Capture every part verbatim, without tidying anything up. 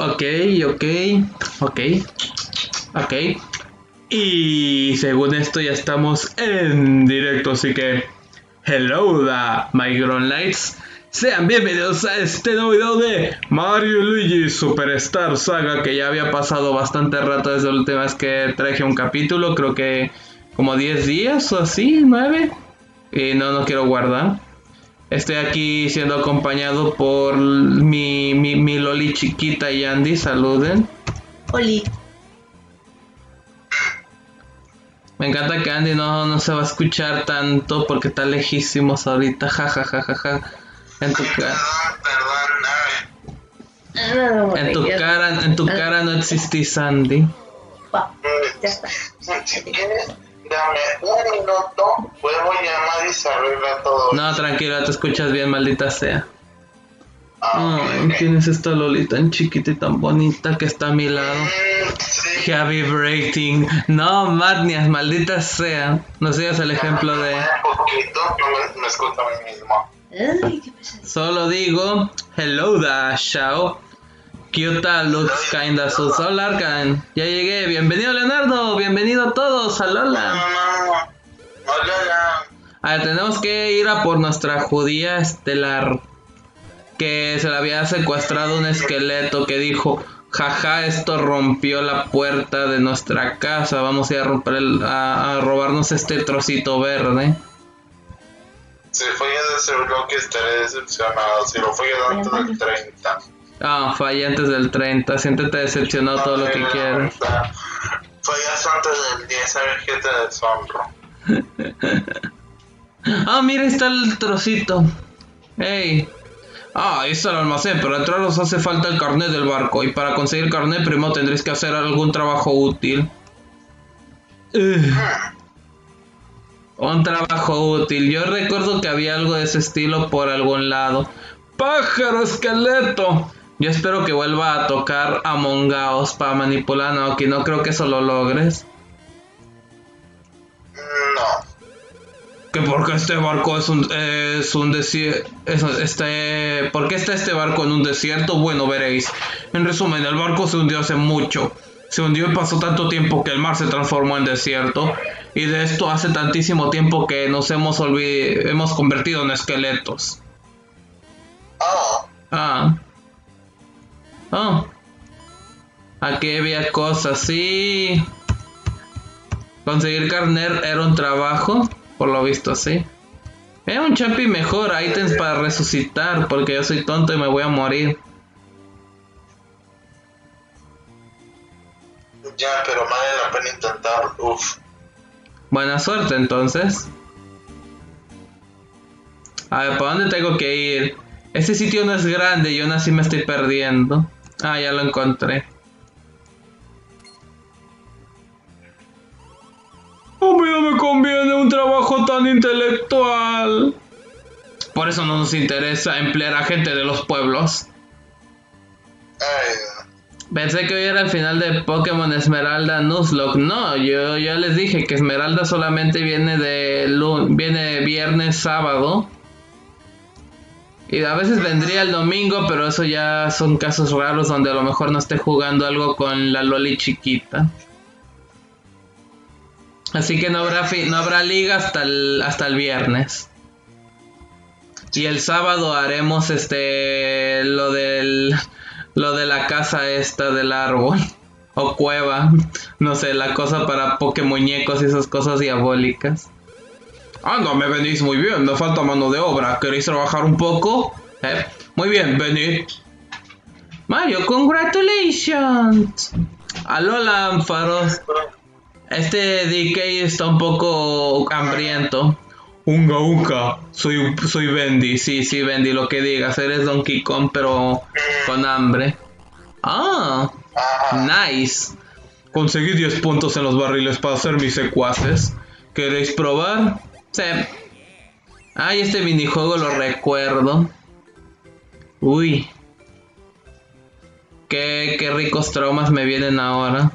Ok, ok, ok, ok. Y según esto ya estamos en directo, así que hello da, my grown lights. Sean bienvenidos a este nuevo video de Mario y Luigi Superstar Saga, que ya había pasado bastante rato desde la última vez que traje un capítulo, creo que como diez días o así, nueve. Y no, no quiero guardar. Estoy aquí siendo acompañado por mi, mi, mi Loli chiquita y Andy, saluden. Oli. Me encanta que Andy no, no se va a escuchar tanto porque está lejísimos ahorita, jajajajaja. Ja, ja, ja, ja. En tu cara. Perdón, En tu cara, en tu cara no existís, Andy. Va, ya está. Si quieres, dame un minuto, vuelvo a llamar y se arregla todo. No, tranquila, te escuchas bien, maldita sea. Ah, Ay, ok. ¿quién es esta Loli tan chiquita y tan bonita que está a mi lado? Mm, sí. Heavy Vibrating. No, Madnias, maldita sea. No sigas el ejemplo de... Un poquito, no me, me escucho a mí mismo. Ay, qué pesado. Solo digo, hello da, Shao. Kyuta looks kinda sus. Hola, Arcan. Ya llegué. Bienvenido, Leonardo. Bienvenido a todos. A No, Lola. no, no. Hola, ya. A ver, tenemos que ir a por nuestra judía estelar. Que se le había secuestrado un esqueleto que dijo, jaja, esto rompió la puerta de nuestra casa. Vamos a ir a, romper el, a, a robarnos este trocito verde. Si fue de ese bloque estaré decepcionado. Si lo fue antes del treinta. Ah, fallé antes del treinta. Siéntete decepcionado todo lo que quieras. Fallas antes del diez, ¿sabes qué te deshonro? Ah, mira, ahí está el trocito. Ey. Ah, ahí está el almacén, pero entrar os hace falta el carnet del barco. Y para conseguir el carnet primero tendréis que hacer algún trabajo útil. Ugh. Un trabajo útil. Yo recuerdo que había algo de ese estilo por algún lado. ¡Pájaro esqueleto! Yo espero que vuelva a tocar Among Us para manipular a Naoki. No creo que eso lo logres. No. Que porque este barco es un es un desierto, este, ¿por qué está este barco en un desierto? Bueno, veréis. En resumen, el barco se hundió hace mucho. Se hundió y pasó tanto tiempo que el mar se transformó en desierto. Y de esto hace tantísimo tiempo que nos hemos olvid- hemos convertido en esqueletos. Oh. Ah. Ah. Aquí había cosas, sí. Conseguir carnet era un trabajo. Por lo visto, sí. Eh, un champi mejor, ítems para resucitar, porque yo soy tonto y me voy a morir. Ya, pero vale la pena intentar. Uf. Buena suerte, entonces. A ver, ¿para dónde tengo que ir? Este sitio no es grande y aún así me estoy perdiendo. Ah, ya lo encontré. A mí no me conviene un trabajo tan intelectual. Por eso no nos interesa emplear a gente de los pueblos. Ay, Pensé que hoy era el final de Pokémon Esmeralda Nuzlocke. No, yo ya les dije que Esmeralda solamente viene de lun- viene viernes, sábado. Y a veces vendría el domingo, pero eso ya son casos raros donde a lo mejor no esté jugando algo con la Loli chiquita. Así que no habrá fi- no habrá liga hasta el hasta el viernes. Y el sábado haremos este lo del lo de la casa esta del árbol o cueva, no sé, la cosa para Pokémuñecos y esas cosas diabólicas. Anda, me venís muy bien, me falta mano de obra. ¿Queréis trabajar un poco? ¿Eh? Muy bien, venid. Mario, congratulations. Alola, Ampharos. Este D K está un poco hambriento. Unga unga, soy, soy Bendy, sí, sí, Bendy, lo que digas, eres Donkey Kong, pero con hambre. Ah, nice. Conseguí diez puntos en los barriles para hacer mis secuaces. ¿Queréis probar? Sí. Ay, este minijuego lo recuerdo. Uy. Qué, qué ricos traumas me vienen ahora.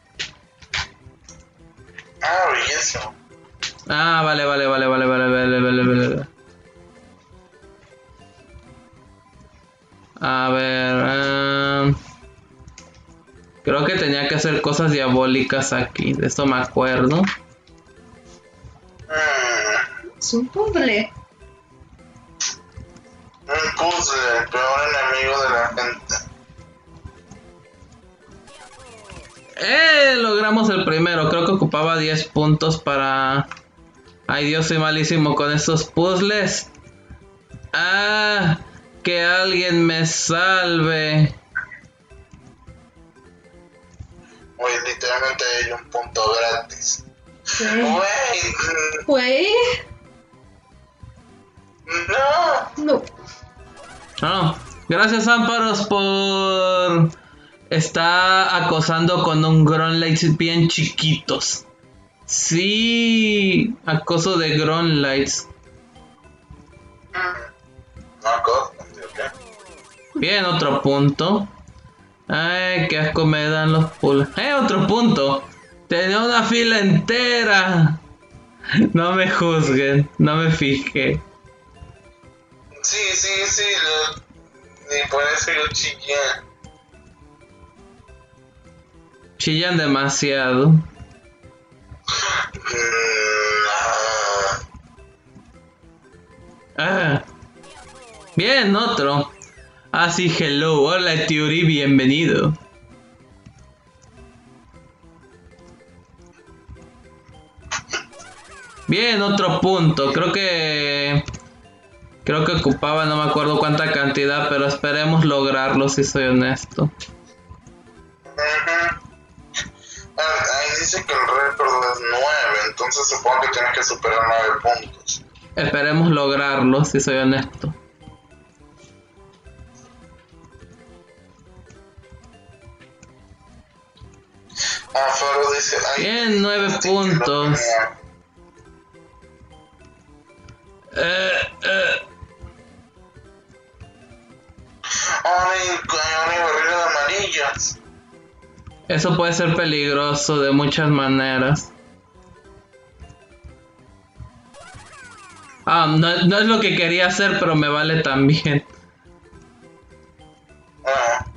ah, bellísimo. Ah, vale, vale, vale, vale, vale, vale, vale, vale. A ver, uh, Creo que tenía que hacer cosas diabólicas aquí, de esto me acuerdo. Mm, Es un puzzle. un puzzle, el peor enemigo de la gente. ¡Eh! Logramos el primero. Creo que ocupaba diez puntos para... Ay, Dios, soy malísimo con estos puzzles. ¡Ah! Que alguien me salve. Oye, literalmente hay un punto gratis. Sí. Wey, Güey. no. No. Ah, gracias, Amparos, por... Está acosando con un Grunlights bien chiquitos. Sí, acoso de Grunlights. No, cosa, ok. Bien, otro punto. Ay, qué asco me dan los pulos. ¡Eh, otro punto! Tenía una fila entera. No me juzguen, no me fijé. Sí, sí, sí, lo, ni por eso yo chillé. Chillan demasiado. Mm, ah, Ah. Bien, otro. Ah, sí, hello. Hola, Tiuri, bienvenido. Bien, otro punto. Creo que... Creo que ocupaba, no me acuerdo cuánta cantidad, pero esperemos lograrlo, si soy honesto. ujú. Ah, ahí dice que el récord es nueve, entonces supongo que tienes que superar nueve puntos. Esperemos lograrlo, si soy honesto. Ah, Faro dice... Ay, Bien, nueve sí, que lo puntos. tenía. Eh, eh. Ay, hay barreras amarillas. Eso puede ser peligroso de muchas maneras. Ah, no, no es lo que quería hacer, pero me vale también. Ah.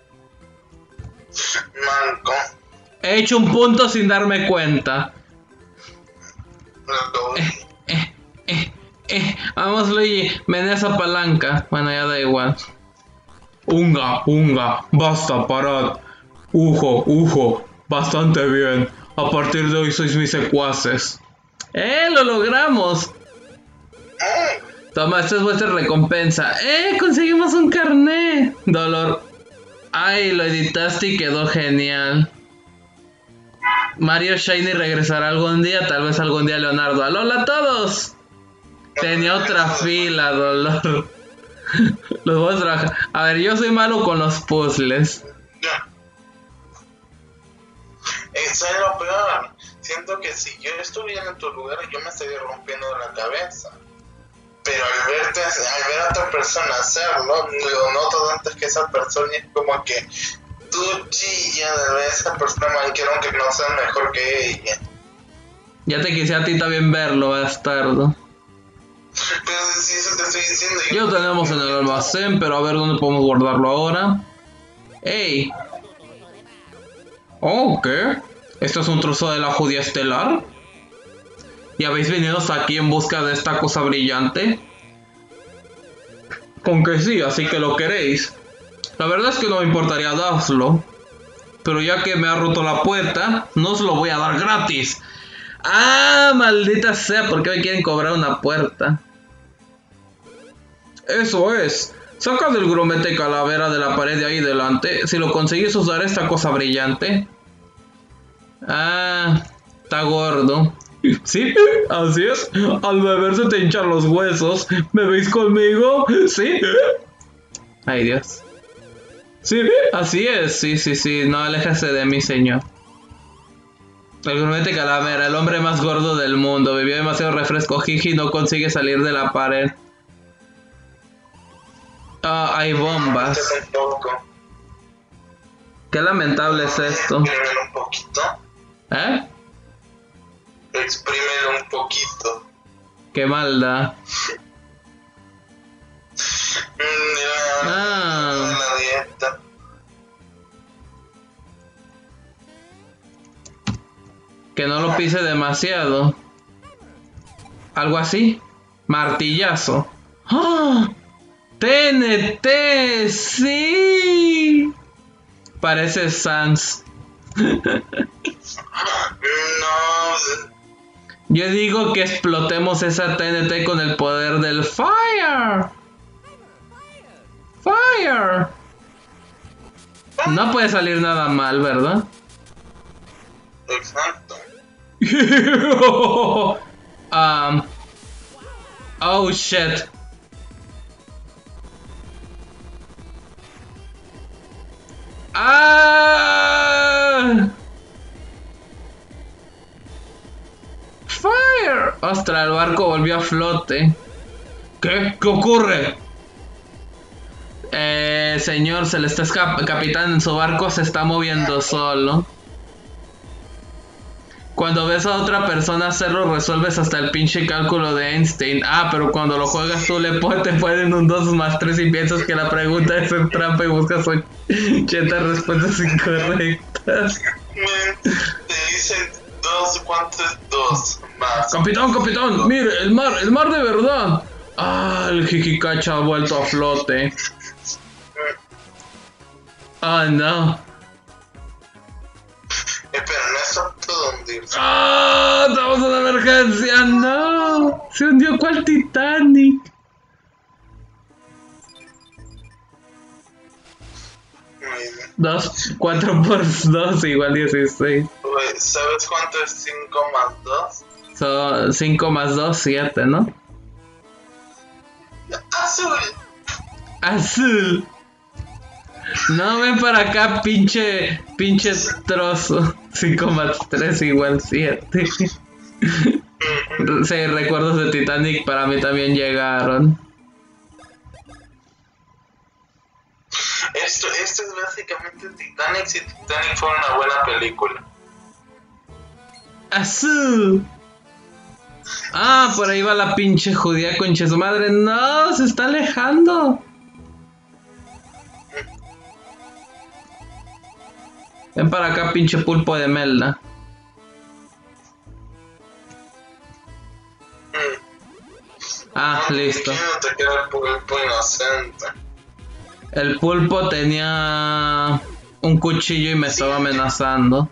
Manco. He hecho un punto sin darme cuenta. Lo Eh, eh, eh. Vamos, Luigi, menea esa palanca. Bueno, ya da igual. Unga, unga, basta, parad. Ujo, ujo, bastante bien. A partir de hoy sois mis secuaces. ¡Eh! ¡Lo logramos! Toma, esta es vuestra recompensa. ¡Eh! ¡Conseguimos un carné! Dolor. ¡Ay! Lo editaste y quedó genial. Mario Shiny regresará algún día. Tal vez algún día Leonardo. ¡Alola a todos! Tenía otra fila, Dolor. Los voy a trabajar. A ver, yo soy malo con los puzzles. Eso es lo peor. Siento que si yo estuviera en tu lugar, yo me estaría rompiendo la cabeza. Pero al verte, al ver a otra persona hacerlo, lo noto antes que esa persona y es como que tú chillas de ver a esa persona manquera aunque no sea mejor que ella. Ya te quise a ti también verlo, bastardo. Pero si eso te estoy diciendo. Ya lo tenemos en el almacén, pero a ver dónde podemos guardarlo ahora. ¡Ey! Oh, ¿qué? ¿Esto es un trozo de la judía estelar? ¿Y habéis venido hasta aquí en busca de esta cosa brillante? Con que sí, así que lo queréis. La verdad es que no me importaría dárselo. Pero ya que me ha roto la puerta, no os lo voy a dar gratis. ¡Ah, maldita sea! ¿Por qué me quieren cobrar una puerta? Eso es. Saca del grumete calavera de la pared de ahí delante. Si lo conseguís usar esta cosa brillante. Ah, está gordo. Sí, así es. Al beber se te hinchan los huesos. ¿Me veis conmigo? Sí. Ay, Dios. Sí, así es. Sí, sí, sí. No, aléjese de mí, señor. El grumete calavera, el hombre más gordo del mundo. Bebió demasiado refresco. Jiji no consigue salir de la pared. Ah, hay bombas. Un poco. Qué lamentable es esto. Exprímelo un poquito. ¿Eh? Exprímelo un poquito. Qué maldad. Mm, ya, Ah. la dieta. Que no lo pise demasiado. Algo así. Martillazo. ¡Ah! T N T, sí. Parece Sans. No. Yo digo que explotemos esa T N T con el poder del Fire. Fire. No puede salir nada mal, ¿verdad? Exacto. um, oh shit. Ah. Fire. Ostras, el barco volvió a flote. ¿Qué? ¿Qué ocurre? Eh, señor, se le está escapando. Capitán, en su barco se está moviendo solo. Cuando ves a otra persona hacerlo, resuelves hasta el pinche cálculo de Einstein. Ah, pero cuando lo juegas tú le pones, te ponen un dos más tres y piensas que la pregunta es en trampa y buscas ochenta respuestas incorrectas. Te dicen dos, ¿cuánto es dos más? Capitán, capitán, mire, el mar, el mar de verdad. Ah, el Jijicacha ha vuelto a flote. Ah, no. Espera, no es apto de hundirse. ¡Ah! ¡Estamos en emergencia! ¡No! Se hundió cual Titanic. Muy bien. Dos, cuatro por dos igual dieciséis. Güey, ¿sabes cuánto es cinco más dos? Son cinco más dos, siete, ¿no? Azul. Azul. No, ven para acá, pinche, pinche trozo. cinco más tres igual siete. Sí, recuerdos de Titanic para mí también llegaron. Esto, esto es básicamente Titanic si Titanic fuera una buena película. Azul. Ah, por ahí va la pinche judía concha su madre. No, se está alejando. Ven para acá, pinche pulpo de Melda. Ah, listo. Imagínate que era el pulpo inocente. El pulpo tenía un cuchillo y me estaba amenazando.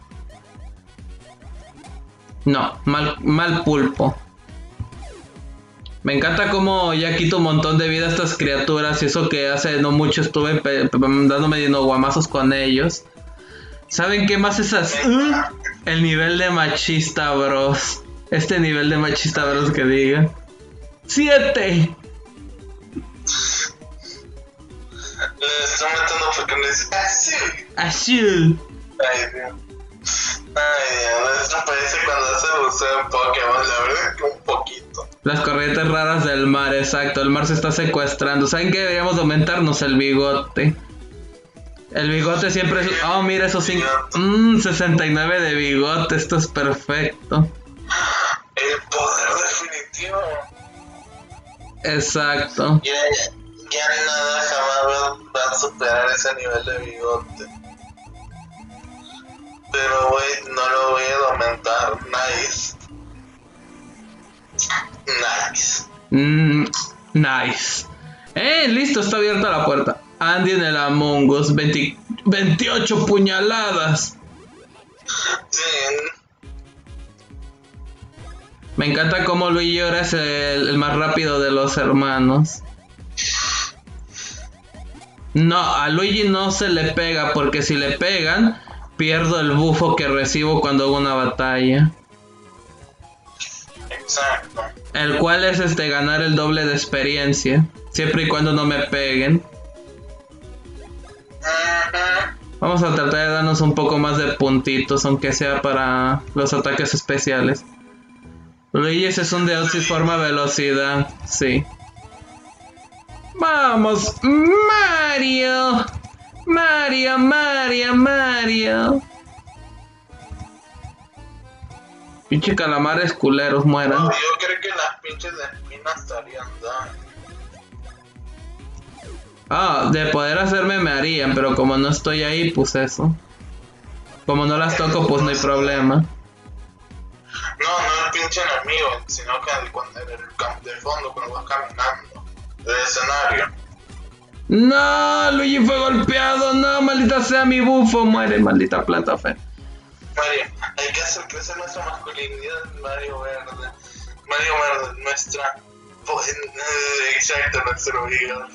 No, mal, mal pulpo. Me encanta cómo ya quito un montón de vida a estas criaturas y eso que hace no mucho estuve pe- pe- dándome dino guamazos con ellos. ¿Saben qué más es así? Uh, el nivel de machista, bros. Este nivel de machista, bros, que diga. ¡Siete! Le estoy metiendo porque me dice azul. Azul. Ay, Dios. Ay, Dios. Esto parece cuando se buceo en Pokémon. La verdad es que un poquito. Las corrientes raras del mar, exacto. El mar se está secuestrando. ¿Saben qué? Deberíamos aumentarnos el bigote. El bigote siempre es... Oh, mira esos cinco... Mmm, sesenta y nueve de bigote. Esto es perfecto. El poder definitivo. Exacto. Ya, ya nada jamás va, va a superar ese nivel de bigote. Pero, güey, no lo voy a aumentar. Nice. Nice. Mm, nice. Eh, listo, está abierta la puerta. Andy en el Among Us, veinte, veintiocho puñaladas. Sí. Me encanta cómo Luigi ahora es el, el más rápido de los hermanos. No, a Luigi no se le pega porque si le pegan, pierdo el bufo que recibo cuando hago una batalla. Exacto. El cual es este ganar el doble de experiencia, siempre y cuando no me peguen. Ajá. Vamos a tratar de darnos un poco más de puntitos, aunque sea para los ataques especiales. Luigi ese es un de Otsis forma velocidad, sí. Vamos, Mario. Mario, Mario, Mario. Pinche calamares culeros mueran. No, yo creo que las pinches espinas estarían daño. Ah, de poder hacerme me harían, pero como no estoy ahí, pues eso. Como no las toco, pues no hay problema. No, no el pinche enemigo, sino que el, cuando, en el campo de fondo, cuando vas caminando, el escenario. No, Luigi fue golpeado. No, maldita sea mi bufo. Muere, maldita planta fea. Mario, hay que hacer crecer nuestra masculinidad, Mario Verde. Mario Verde, nuestra... Exacto, nuestro hígado.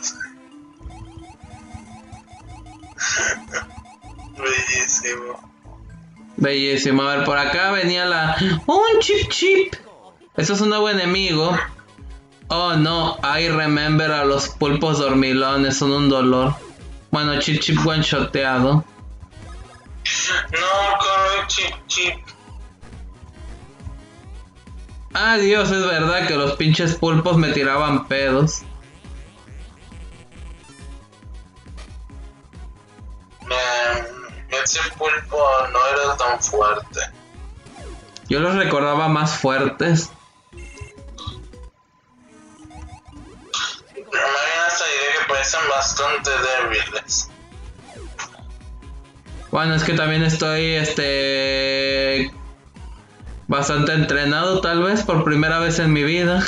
Bellísimo. Bellísimo. A ver, por acá venía la... ¡Oh, un chip chip! Eso es un nuevo enemigo. Oh, no. I remember a los pulpos dormilones. Son un dolor. Bueno, chip chip one-shoteado. No, corre, chip chip. Ah, Dios, es verdad que los pinches pulpos me tiraban pedos. Man, ese pulpo no era tan fuerte. Yo los recordaba más fuertes. También hasta diré que parecen bastante débiles. Bueno, es que también estoy, este... bastante entrenado, tal vez, por primera vez en mi vida.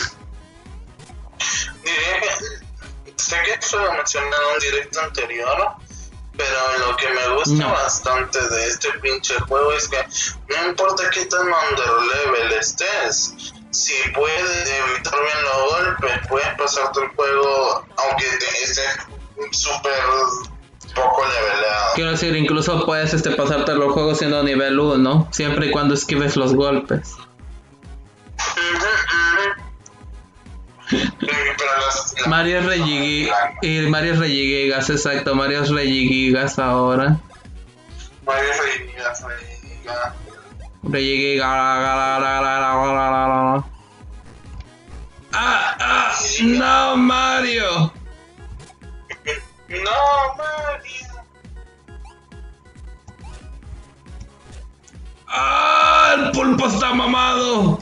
Diría que... Sé que esto lo mencioné en un directo anterior, pero lo que me gusta No. bastante de este pinche juego es que no importa qué tan underlevel estés, si puedes evitar bien los golpes, puedes pasarte el juego aunque te estés súper poco leveleado. Quiero decir, incluso puedes este, pasarte los juegos siendo nivel uno, siempre y cuando esquives los golpes. Ujú, ujú. Pero las- las- Mario es Regigi... Y Mario es Regigigas, exacto, Mario es Regigigas ahora. Mario Reiniga, Reiniga. Regigiga... ¡Ah! ¡Ah! ¡No, Mario! No, Mario. ¡Ah! ¡El pulpo está mamado!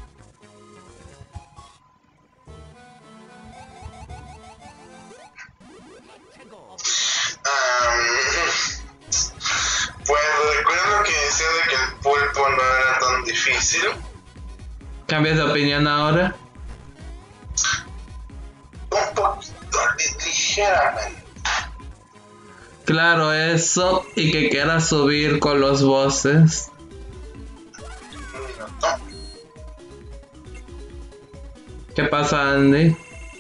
Um, pues recuerdo que decía de que el pulpo no era tan difícil. ¿Cambias de opinión ahora? Un poquito, li- ligeramente. Claro, eso, y que quieras subir con los bosses. Un minuto. ¿Qué pasa, Andy?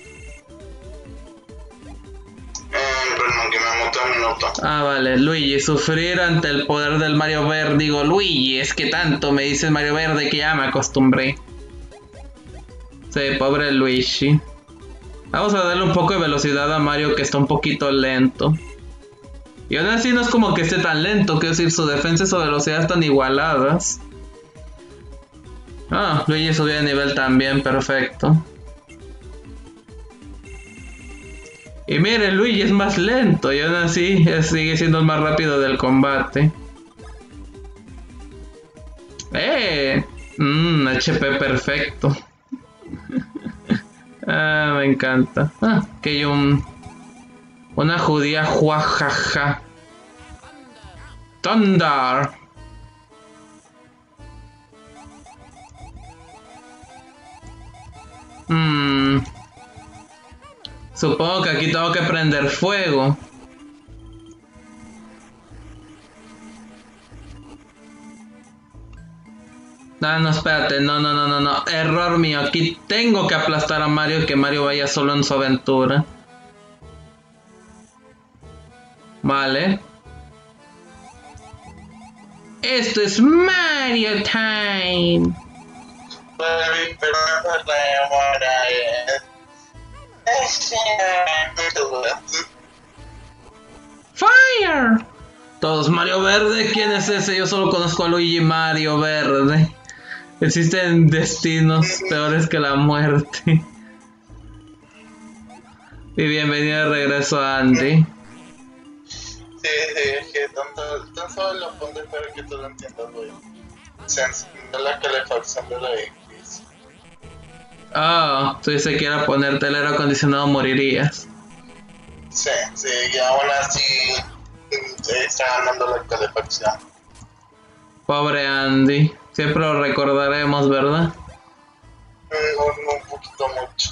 Eh, perdón, que me muté un minuto. Ah, vale, Luigi, sufrir ante el poder del Mario Verde. Digo, Luigi, es que tanto me dice Mario Verde que ya me acostumbré. Sí, pobre Luigi. Vamos a darle un poco de velocidad a Mario, que está un poquito lento. Y aún así no es como que esté tan lento, quiero decir, su defensa y su velocidad están igualadas. Ah, Luigi subió de nivel también, perfecto. Y mire, Luigi es más lento y aún así es- sigue siendo el más rápido del combate. ¡Eh! Mmm, H P perfecto. Ah, me encanta. Ah, que hay un... Una judía juajaja. Thunder. Mmm... Supongo que aquí tengo que prender fuego. Ah, no, espérate, no, no, no, no, no, error mío. Aquí tengo que aplastar a Mario y que Mario vaya solo en su aventura. Vale. Esto es Mario Time. Baby, pero no te demora, eh. Fire. Todos Mario Verde. ¿Quién es ese? Yo solo conozco a Luigi Mario Verde. Existen destinos peores que la muerte. Y bienvenido de regreso a Andy. Sí, sí, es que tanto, tan solo lo pondré para que tú lo entiendas, güey. Se encendió la calefacción de la X. Oh, tú dices que era ponerte el aire acondicionado morirías. Sí, sí, y aún así mm, está ganando la calefacción. Pobre Andy. Siempre lo recordaremos, ¿verdad? Un, un poquito mucho.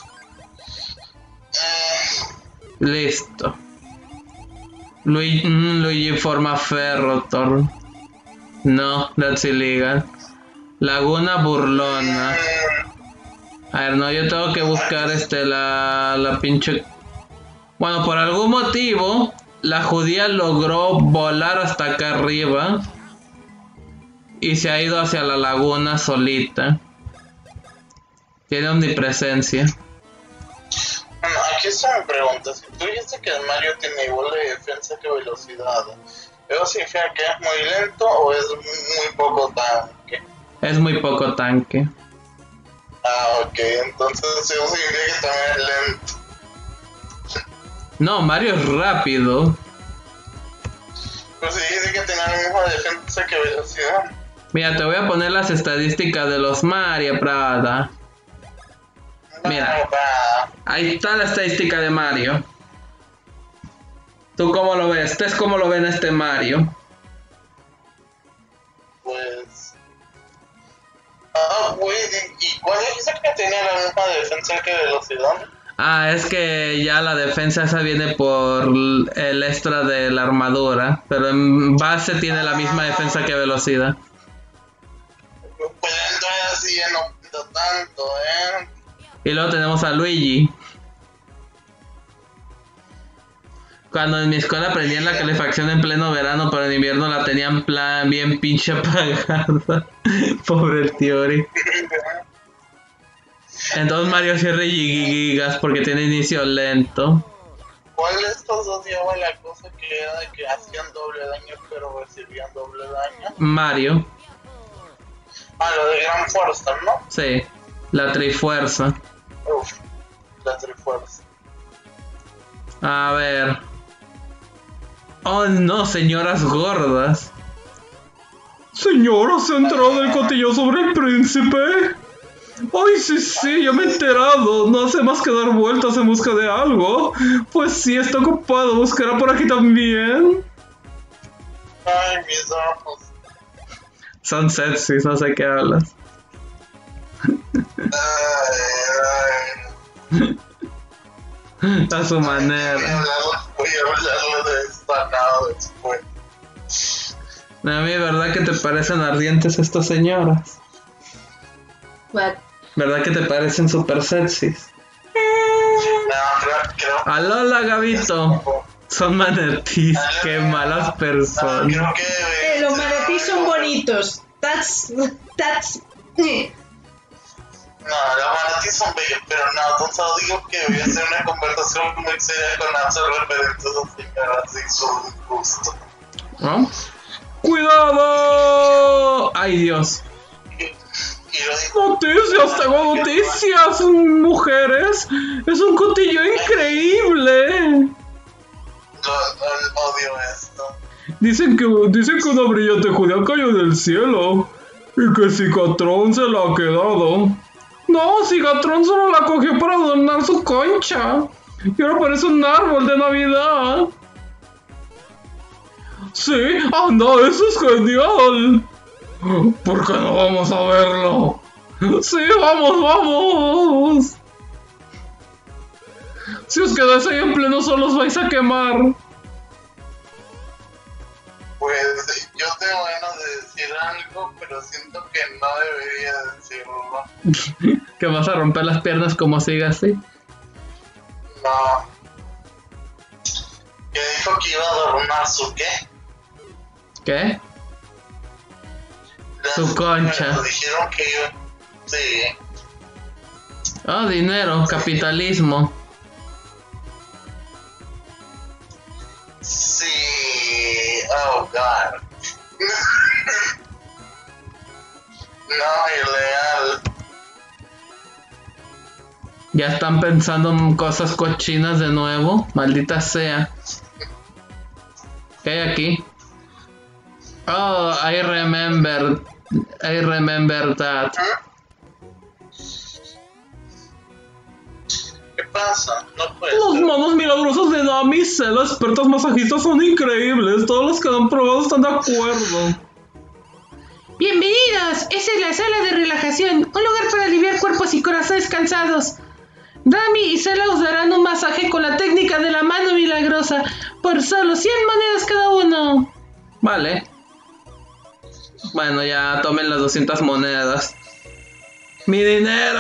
Eh, Listo. Luigi, mm, Luigi forma Ferrothorn. No, that's illegal. Laguna Burlona. A ver, no, yo tengo que buscar este la, la pinche... Bueno, por algún motivo, la judía logró volar hasta acá arriba y se ha ido hacia la laguna solita. Tiene omnipresencia. Bueno, aquí está mi pregunta. Si tú dices que el Mario tiene igual de defensa que velocidad, ¿eso significa que es muy lento o es muy poco tanque? Es muy poco tanque. Ah, ok, entonces eso significa que también es lento. No, Mario es rápido. Pero si dice que tiene la misma defensa que velocidad. Mira, te voy a poner las estadísticas de los Mario, Prada. Mira, No, va. ahí está la estadística de Mario. ¿Tú cómo lo ves? ¿Ustedes cómo lo ven a este Mario? Pues... Ah, güey, ¿y cuál dice que tiene la misma defensa que velocidad? Ah, es que ya la defensa esa viene por el extra de la armadura, pero en base tiene la misma defensa que velocidad. Pues entonces así ya no pinta tanto, ¿eh? Y luego tenemos a Luigi. Cuando en mi escuela prendían la calefacción en pleno verano, pero en invierno la tenían plan bien pinche apagada. Pobre el Tiori. Entonces Mario cierre gigas porque tiene inicio lento. ¿Cuál de estos dos lleva la cosa que era de que hacían doble daño pero recibían doble daño? Mario, Ah, lo de gran fuerza, ¿no? sí, la trifuerza. Uf, la trifuerza. A ver. Oh no, señoras gordas. Señora, ¿se ha enterado del cotillo sobre el príncipe? Ay, sí, sí, yo me he enterado. No hace más que dar vueltas en busca de algo. Pues sí, está ocupado. ¿Buscará por aquí también? Ay, mis ojos. Son sexys, no sé qué hablas. Ay, ay. A su Voy a manera. hablarlo, voy a hablarlo de destacado después. A mí, ¿verdad que te parecen ardientes estas señoras? What? ¿Verdad que te parecen super sexys? No, creo, creo. Alola, Gabito. Son manatíes, qué malas No, personas. creo que. Eh, los manatís son bonitos. That's... That's... eh. No, los manatís son bellos, pero no, entonces digo que voy a hacer una conversación muy seria con Axel referente a sus señoras y su gusto. ¿No? ¡Cuidado! ¡Ay, Dios! Y, y lo digo, ¡Noticias! ¡Tengo noticias, mujeres! ¡Es un cotillo increíble! lo, lo- odio esto. Dicen que, dicen que una brillante judía cayó del cielo. Y que Cicatrón se la ha quedado. No, Cicatrón solo la cogió para adornar su concha. Y ahora parece un árbol de Navidad. Sí, anda, eso es genial. ¿Por qué no vamos a verlo? Sí, vamos, vamos. Si os quedáis ahí en pleno sol os vais a quemar. Pues yo tengo ganas de decir algo, pero siento que no debería decirlo. Que vas a romper las piernas como siga así. No. Que dijo que iba a adornar su qué. ¿Qué? Las- Su concha. bueno, dijeron que iba. Sí. Ah, dinero, capitalismo. Sí. Oh, God. No, ilegal. Ya están pensando en cosas cochinas de nuevo. Maldita sea. ¿Qué hay aquí? Oh, I remember. I remember that. ¿Qué pasa? No puede Las ser. manos milagrosas de Damisela, las expertas masajistas son increíbles. Todos los que lo han probado están de acuerdo. Bienvenidos, esta es la sala de relajación, un lugar para aliviar cuerpos y corazones cansados. Dami y Cela os darán un masaje con la técnica de la mano milagrosa por solo cien monedas cada uno. Vale. Bueno, ya tomen las doscientas monedas. ¡Mi dinero!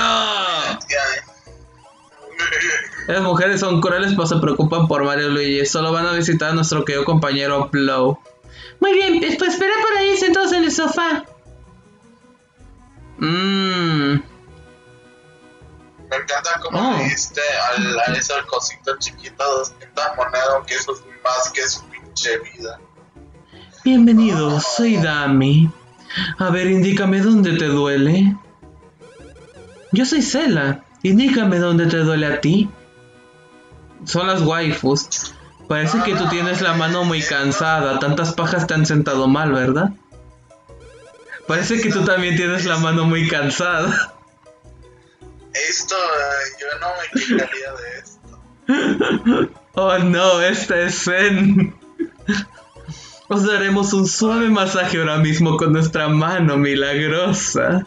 Las mujeres son crueles, pero se preocupan por Mario y Luigi. Solo van a visitar a nuestro querido compañero Blow. Muy bien, pues espera por ahí sentados en el sofá. Mmm. Me encanta cómo Oh. le diste al, a ese cosito chiquito doscientas monedas, aunque eso es más que su pinche vida. Bienvenido, soy Dami. A ver, indícame dónde te duele. Yo soy Cela. Indícame dónde te duele a ti. Son las waifus. Parece que tú tienes la mano muy cansada. Tantas pajas te han sentado mal, ¿verdad? Parece que tú también tienes la mano muy cansada. Esto, eh, yo no me quejaría de esto. Oh no, esta es Zen. Os daremos un suave masaje ahora mismo con nuestra mano milagrosa.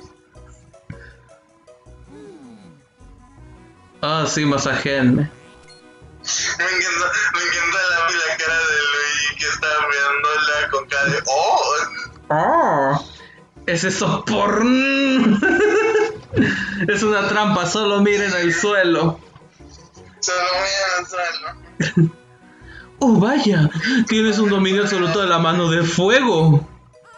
Ah, oh, sí, masajéenme. Me encanta, me encanta la, la cara de Luigi que está mirándola con cara de ¡oh! Oh, es eso por... Es una trampa, solo miren el suelo. Solo miren el suelo. Oh, vaya, tienes un dominio absoluto de la mano de fuego.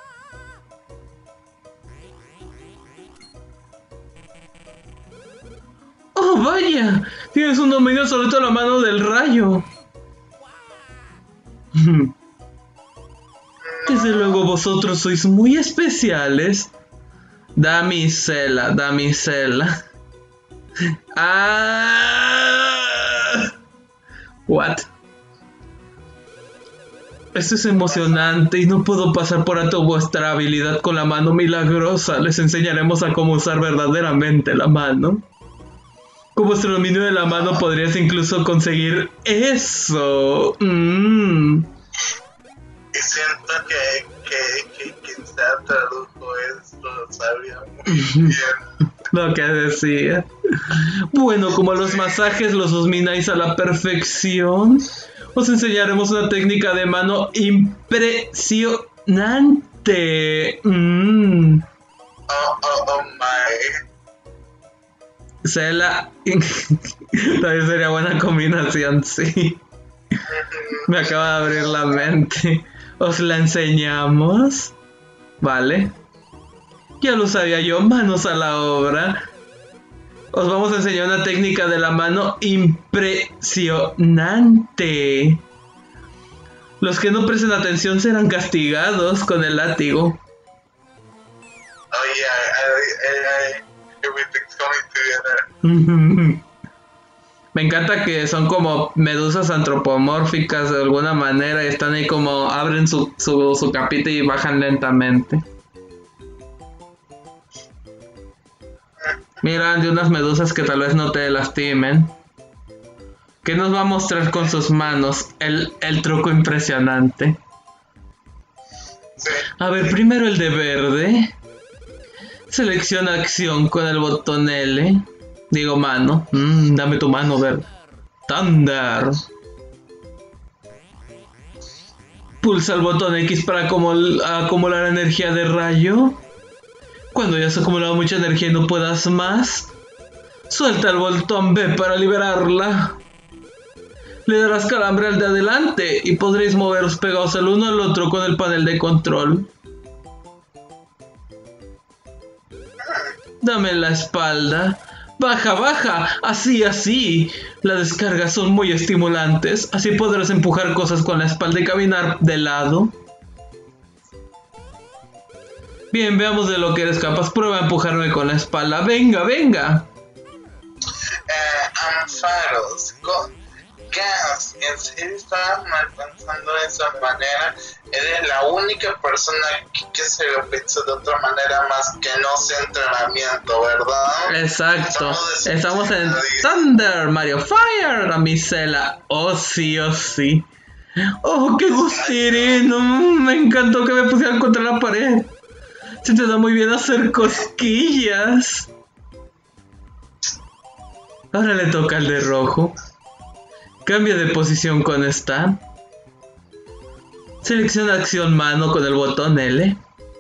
Oh, vaya, tienes un dominio absoluto de la mano del rayo. Desde luego vosotros sois muy especiales. Damisela, damisela. Ah. What? Esto es emocionante y no puedo pasar por alto vuestra habilidad con la mano milagrosa. Les enseñaremos a cómo usar verdaderamente la mano. Con vuestro dominio de la mano podrías incluso conseguir eso. Mm. Y siento que, que, que quien se tradujo esto sabía muy bien lo que decía. Bueno, como los masajes los domináis a la perfección, os enseñaremos una técnica de mano impresionante. Mm. Oh, oh, oh my. Cela. También sería buena combinación, sí. Me acaba de abrir la mente. Os la enseñamos. Vale. Ya lo sabía yo. Manos a la obra. Os vamos a enseñar una técnica de la mano impresionante. Los que no presten atención serán castigados con el látigo. Oh yeah, I, I, I, everything's coming together. Me encanta que son como medusas antropomórficas de alguna manera y están ahí como abren su, su, su capita y bajan lentamente. Miran de unas medusas que tal vez no te lastimen. ¿Qué nos va a mostrar con sus manos? El, el truco impresionante. Sí. A ver, primero el de verde. Selecciona acción con el botón L. Digo mano. Mm, dame tu mano verde. Thunder. Pulsa el botón X para acumul- acumular energía de rayo. Cuando ya has acumulado mucha energía y no puedas más, suelta el botón B para liberarla. Le darás calambre al de adelante y podréis moveros pegados el uno al otro con el panel de control. Dame la espalda. Baja, baja. Así, así. Las descargas son muy estimulantes. Así podrás empujar cosas con la espalda y caminar de lado. Bien, veamos de lo que eres capaz. Prueba a empujarme con la espalda. Venga, venga. Eh, Ampharos, go, gas, en serio estás mal pensando de esa manera. Eres la única persona que, que se lo pensó de otra manera más que no sea entrenamiento, ¿verdad? Exacto. Estamos en Thunder, Mario Fire, damisela. Oh sí, oh sí. Oh, qué gustirín. Mm, me encantó que me pusieran contra la pared. Se te da muy bien hacer cosquillas. Ahora le toca al de rojo. Cambia de posición con Stan. Selecciona acción mano con el botón L.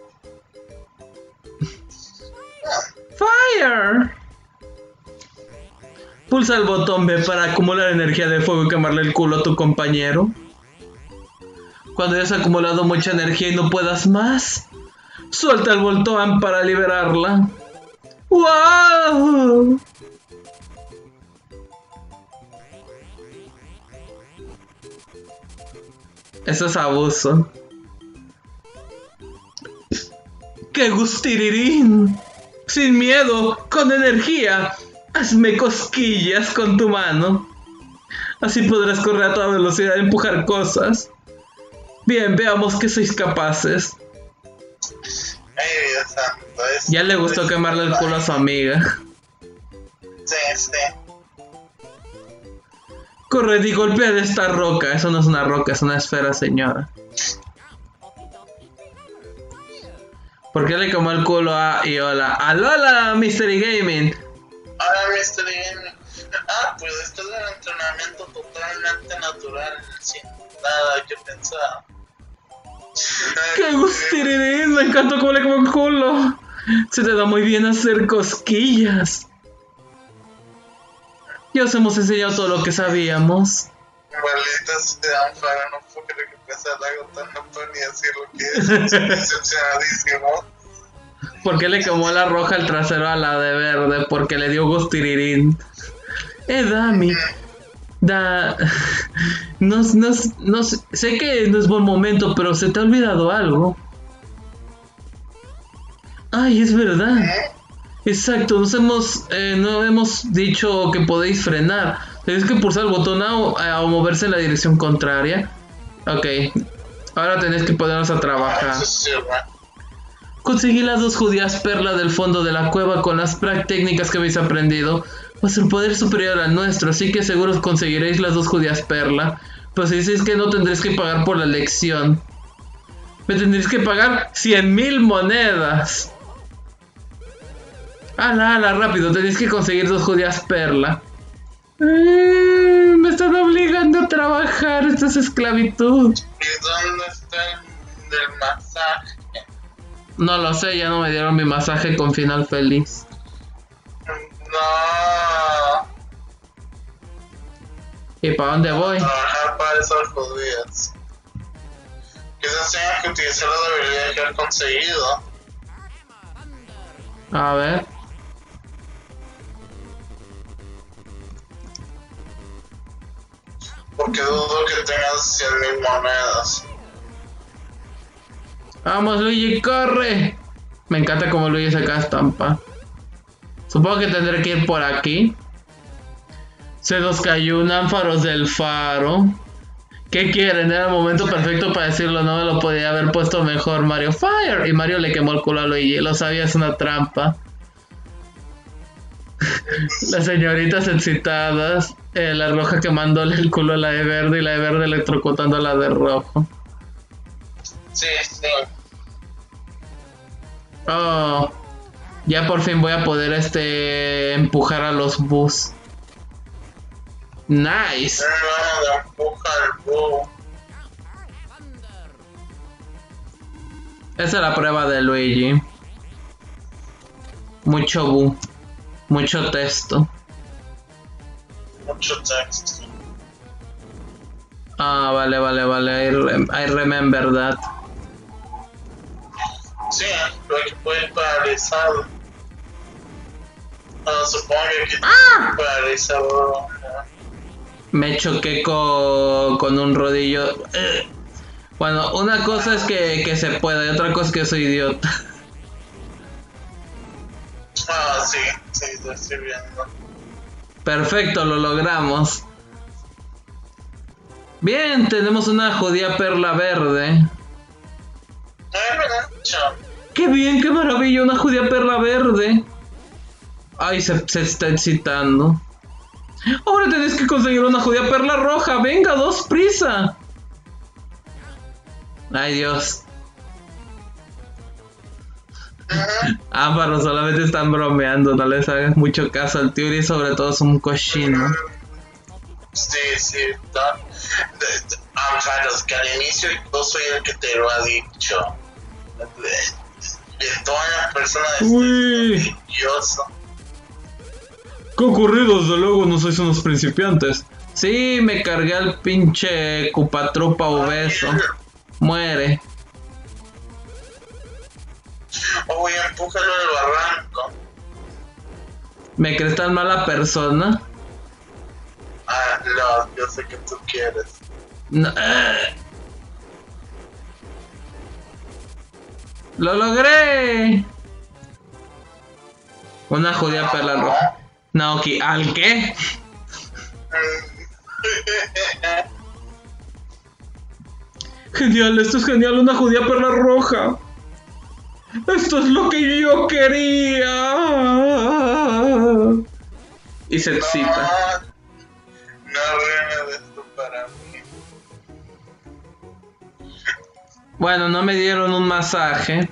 Fire. Pulsa el botón B para acumular energía de fuego y quemarle el culo a tu compañero. Cuando hayas acumulado mucha energía y no puedas más, suelta el botón para liberarla. ¡Wow! Eso es abuso. ¡Qué gustirirín! Sin miedo, con energía, hazme cosquillas con tu mano. Así podrás correr a toda velocidad y empujar cosas. Bien, veamos que sois capaces. Ay, Dios santo. Es, Ya le gustó es, quemarle el culo a su amiga. Sí, sí. Corred y golpea de esta roca. Eso no es una roca, es una esfera, señora. ¿Por qué le quemó el culo a Iola? ¡Alola, Mystery Gaming! Hola, mister Gaming. Ah, pues esto es un entrenamiento totalmente natural, sin nada que pensar. ¡Qué gustirirín! Me encantó cómo le quemó el culo. Se te da muy bien hacer cosquillas. Ya os hemos enseñado todo lo que sabíamos. Maldita sea, Amparo, no puedo creer que pese a la gota, no puedo ni decir lo que es. Estoy decepcionadísimo. ¿Por qué le quemó la roja el trasero a la de verde? Porque le dio gustirirín. Eh, Dami. Da... No, no, no, sé que no es buen momento, pero se te ha olvidado algo. Ay, es verdad. Exacto, nos hemos, eh, no hemos dicho que podéis frenar. Tenéis que pulsar el botón A o, a, o moverse en la dirección contraria. Ok, ahora tenéis que ponernos a trabajar. Conseguí las dos judías perlas del fondo de la cueva con las técnicas que habéis aprendido. Vuestro poder es superior al nuestro, así que seguro conseguiréis las dos judías perla. Pero si decís que no, tendréis que pagar por la lección. Me tendréis que pagar cien mil monedas. Ala, ala, rápido, tenéis que conseguir dos judías perla. Eh, me están obligando a trabajar, esto es esclavitud. ¿Y dónde está el del masaje? No lo sé, ya no me dieron mi masaje con final feliz. No. ¿Y para dónde voy? Trabajar para esas judías. Quizás tengas que utilizar la habilidad que has conseguido. A ver. Porque dudo que tengas cien mil monedas. Vamos, Luigi, corre. Me encanta como Luigi saca estampa. Supongo que tendré que ir por aquí. Se nos cayó un ánfaros del faro. ¿Qué quieren? Era el momento perfecto para decirlo. No me lo podía haber puesto mejor, Mario. Fire. Y Mario le quemó el culo a Luigi. Lo sabía, es una trampa. Las señoritas excitadas. Eh, la roja quemándole el culo a la de verde y la de verde electrocutando a la de rojo. Sí, sí. Oh, ya por fin voy a poder este empujar a los bus. Nice. No, empuja el bus. Esa es la prueba de Luigi. Mucho bu, mucho texto. Mucho texto. Ah, vale, vale, vale. I, rem I remember that. Sí, lo que fue paralizado. No, supongo que aquí ¡Ah! paralizado. Me choqué con, con un rodillo. Eh. Bueno, una cosa es que, que se pueda y otra cosa es que soy idiota. Ah, sí, sí, lo estoy viendo. Perfecto, lo logramos. Bien, tenemos una judía perla verde. ¡Qué bien, qué maravilla! Una judía perla verde. Ay, se, se está excitando. Ahora tenéis que conseguir una judía perla roja. Venga, dos, prisa. Ay, Dios. Ah, pero solamente están bromeando, no les hagas mucho caso al Tiuri, sobre todo es un cochino. Sí, sí, está. Ampharos, que al inicio yo soy el que te lo ha dicho. De, de todas las personas Uy, religioso. ¿qué ha ocurrido? Desde luego no sois unos principiantes. Sí, me cargué al pinche Cupatrupa obeso. Muere. Oye, empújalo del barranco. ¿Me crees tan mala persona? Ah, no, yo sé que tú quieres. No. ¡Eh! ¡Lo logré! Una judía perla roja. Naoki, ¿al qué? Genial, esto es genial, una judía perla roja. Esto es lo que yo quería. Y se excita. No, no arruines esto para mí. Bueno, no me dieron un masaje.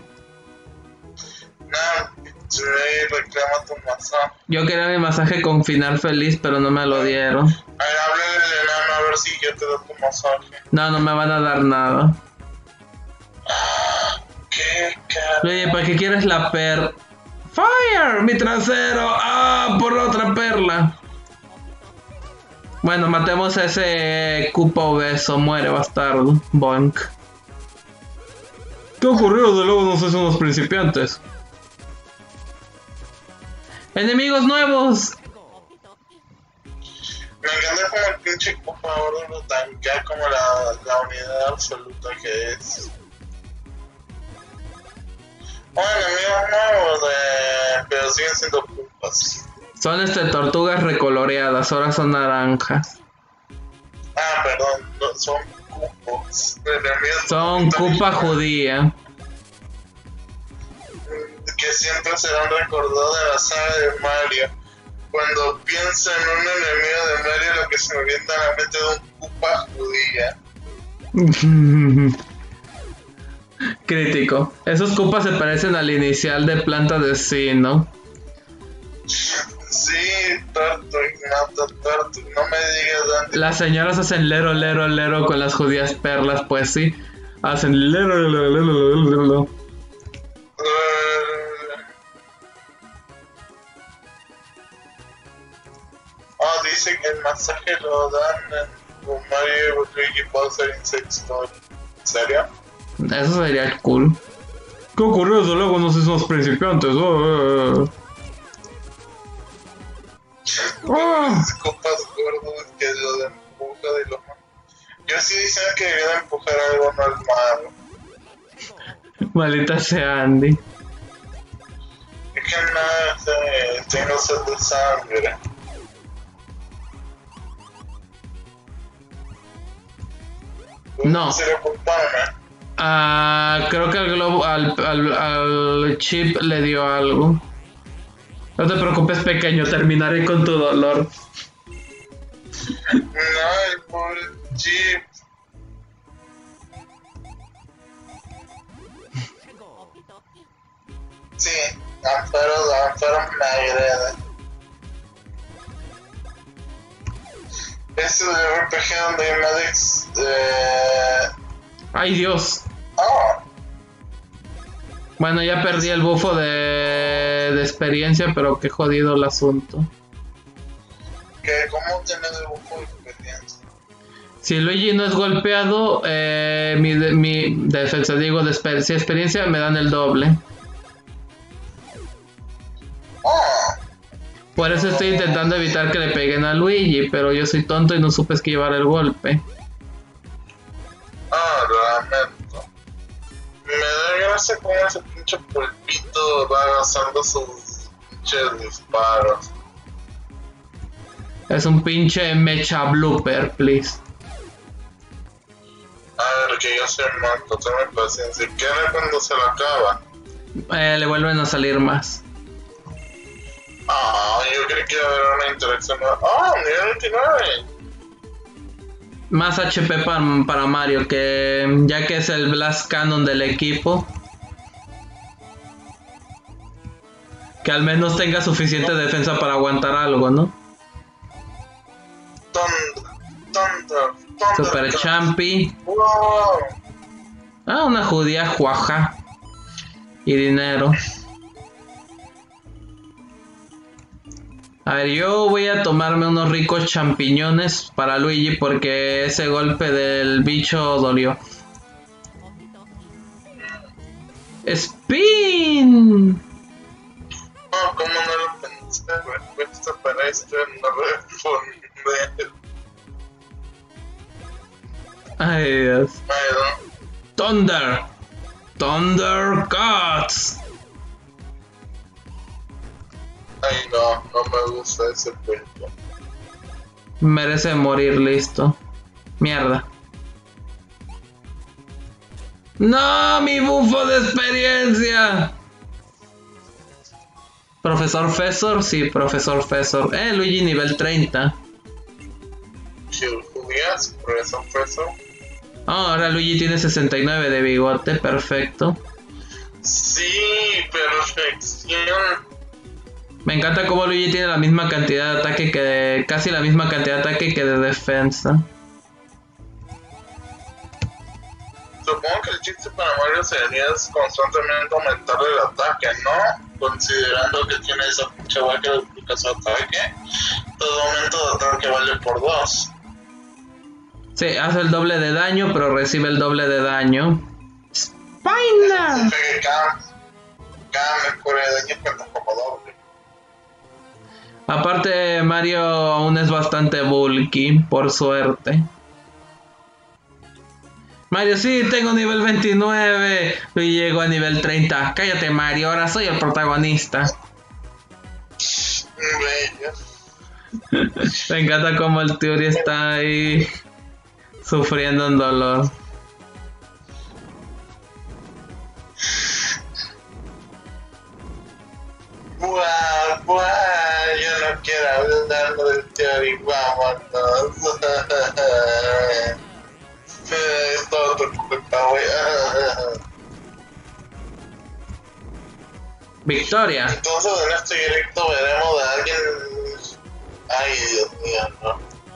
No, me reclama tu masaje. Yo quería mi masaje con final feliz, pero no me lo dieron. A ver, háblale al enano a ver si yo te doy tu masaje. No, no me van a dar nada. ¿Qué cara? Oye, ¿para qué quieres la per... ¡Fire! ¡Mi trasero! ¡Ah! Por la otra perla. Bueno, matemos a ese Koopa obeso. Muere, bastardo. Bonk. ¿Qué ocurrió? De luego no sois unos principiantes. ¡Enemigos nuevos! Me encanta como el pinche Koopa ahora lo tanquea como la, la unidad absoluta que es. Bueno, enemigos nuevos, eh, pero siguen siendo Koopas. Son este tortugas recoloreadas, ahora son naranjas. Ah, perdón, no, son Koopas. Son Koopa judía. Que siempre serán recordados de la saga de Mario. Cuando pienso en un enemigo de Mario, lo que se me viene a la mente es un Koopa judía. Crítico. Esos Koopas se parecen al inicial de Planta de Sí, ¿no? Sí, Turtle, no, Turtle, no me digas dónde. Las señoras hacen lero, lero, lero con las judías perlas, pues sí. Hacen lero, lero, lero, lero, lero. Oh, dice que el masaje lo dan en Mario, Luigi, Bowser en Sexto. ¿En serio? Eso sería cool. ¿Qué ocurrió? Desde luego no somos principiantes. Oh, oh, oh. Los copas gordos que lo de empuja de los manos. Yo sí decía que debía de empujar algo normal. Maldita sea Andy. Es que nada, eh, tengo sed de sangre. No. ¿Sería culpable? Ah, creo que al globo, al, al, al chip le dio algo. No te preocupes, pequeño, terminaré con tu dolor. No, el pobre chip. Sí, Amparo, Amparo me agrada. Ese es el R P G donde hay Madix. Eh... Ay, Dios. Oh. Bueno, ya perdí el bufo de, de experiencia, pero qué jodido el asunto. ¿Qué? ¿Cómo tienes el bufo de experiencia? Si Luigi no es golpeado, eh, mi, de, mi defensa, digo, de exper si experiencia me dan el doble. Oh. Por eso estoy intentando evitar que le peguen a Luigi, pero yo soy tonto y no supe esquivar el golpe. Ah, lamento. Me da gracia cómo ese pinche pulpito va lanzando sus pinches disparos. Es un pinche mecha blooper, please. A ver, que yo soy manto, tenme paciencia. ¿Qué hará cuando se lo acaba? Eh, le vuelven a salir más. Ah, yo creí que iba a haber una interacción. Ah, nivel veintinueve. Más H P para, para Mario, que ya que es el Blast Cannon del equipo. Que al menos tenga suficiente defensa para aguantar algo, ¿no? Thunder, Thunder, Thunder. Super Champi. Wow. Ah, una judía juaja. Y dinero. A ver, yo voy a tomarme unos ricos champiñones para Luigi porque ese golpe del bicho dolió. ¡Spin! No, ¿cómo no lo pensé? Respuesta para esto no responder. Ay, Dios. Ay, no. Thunder. Thunder Gods. Ay, no, no me gusta ese punto. Merece morir, listo. Mierda. ¡No! ¡Mi bufo de experiencia! ¿Profesor Fesor? Sí, Profesor Fesor. Eh, Luigi nivel treinta. Julias, profesor Fesor. Oh, ahora Luigi tiene sesenta y nueve de bigote, perfecto. Sí, perfección. Me encanta cómo Luigi tiene la misma cantidad de ataque que de, casi la misma cantidad de ataque que de defensa. Supongo que el chiste para Mario sería constantemente aumentar el ataque, ¿no? Considerando que tiene esa pinche vaca que duplica su ataque. Todo aumento de ataque vale por dos. Sí, hace el doble de daño, pero recibe el doble de daño. ¡Spina! Significa que cada, cada mejora de daño cuenta como doble. Aparte, Mario aún es bastante bulky, por suerte. Mario, sí, tengo nivel veintinueve y llego a nivel treinta. Cállate, Mario, ahora soy el protagonista. Bello. Me encanta cómo el Theory está ahí sufriendo un dolor. Buah, buah, yo no quiero hablar del Theory, vámonos. Es todo tu culpa, güey. Victoria. Entonces en este directo veremos de alguien. Ay, Dios mío, no.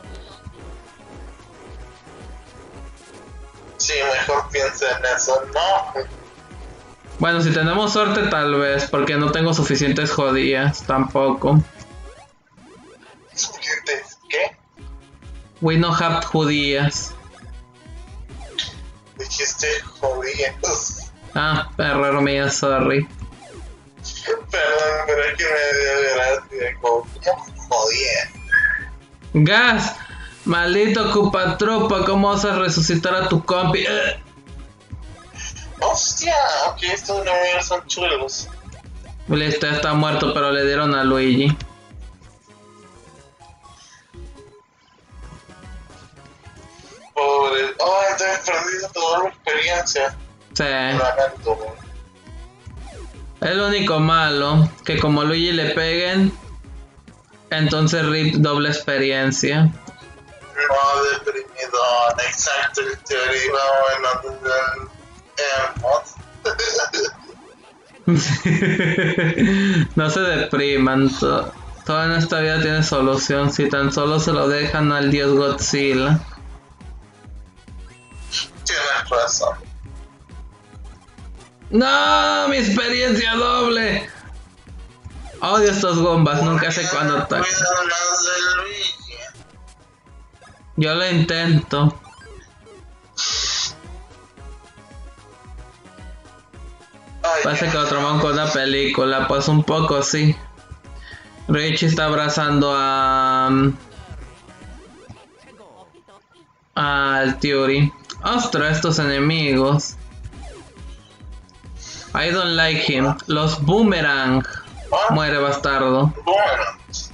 Sí, mejor piensa en eso, no. Bueno, si tenemos suerte tal vez, porque no tengo suficientes jodías tampoco. ¿Suficientes qué? We no have judías. Dijiste jodidos. Ah, error mío, sorry. Perdón, pero es que me dio gracia. ¿Cómo jodía? Gas, maldito ocupatropa, ¿cómo vas a resucitar a tu compi? Eh. Hostia, ok, estos enemigos son chulos. Listo, ya está muerto, pero le dieron a Luigi. Pobre. Oh, entonces perdiste toda la experiencia. Sí. Lamento, güey. Es lo único malo, que como Luigi le peguen, entonces rip doble experiencia. No, deprimido, exacto, el teoría, bueno, No se depriman, to todo en esta vida tiene solución, si tan solo se lo dejan al dios Godzilla. Tienes razón. ¡No! ¡Mi experiencia doble! Odio estos bombas, nunca sé cuándo atacan. Cuida más de Luigi. Yo lo intento. Ay, Parece que lo tomaron con una película, pues un poco sí. Richie está abrazando a... al Theory. Ostras, estos enemigos. I don't like him. Los Boomerang. Muere bastardo. bueno.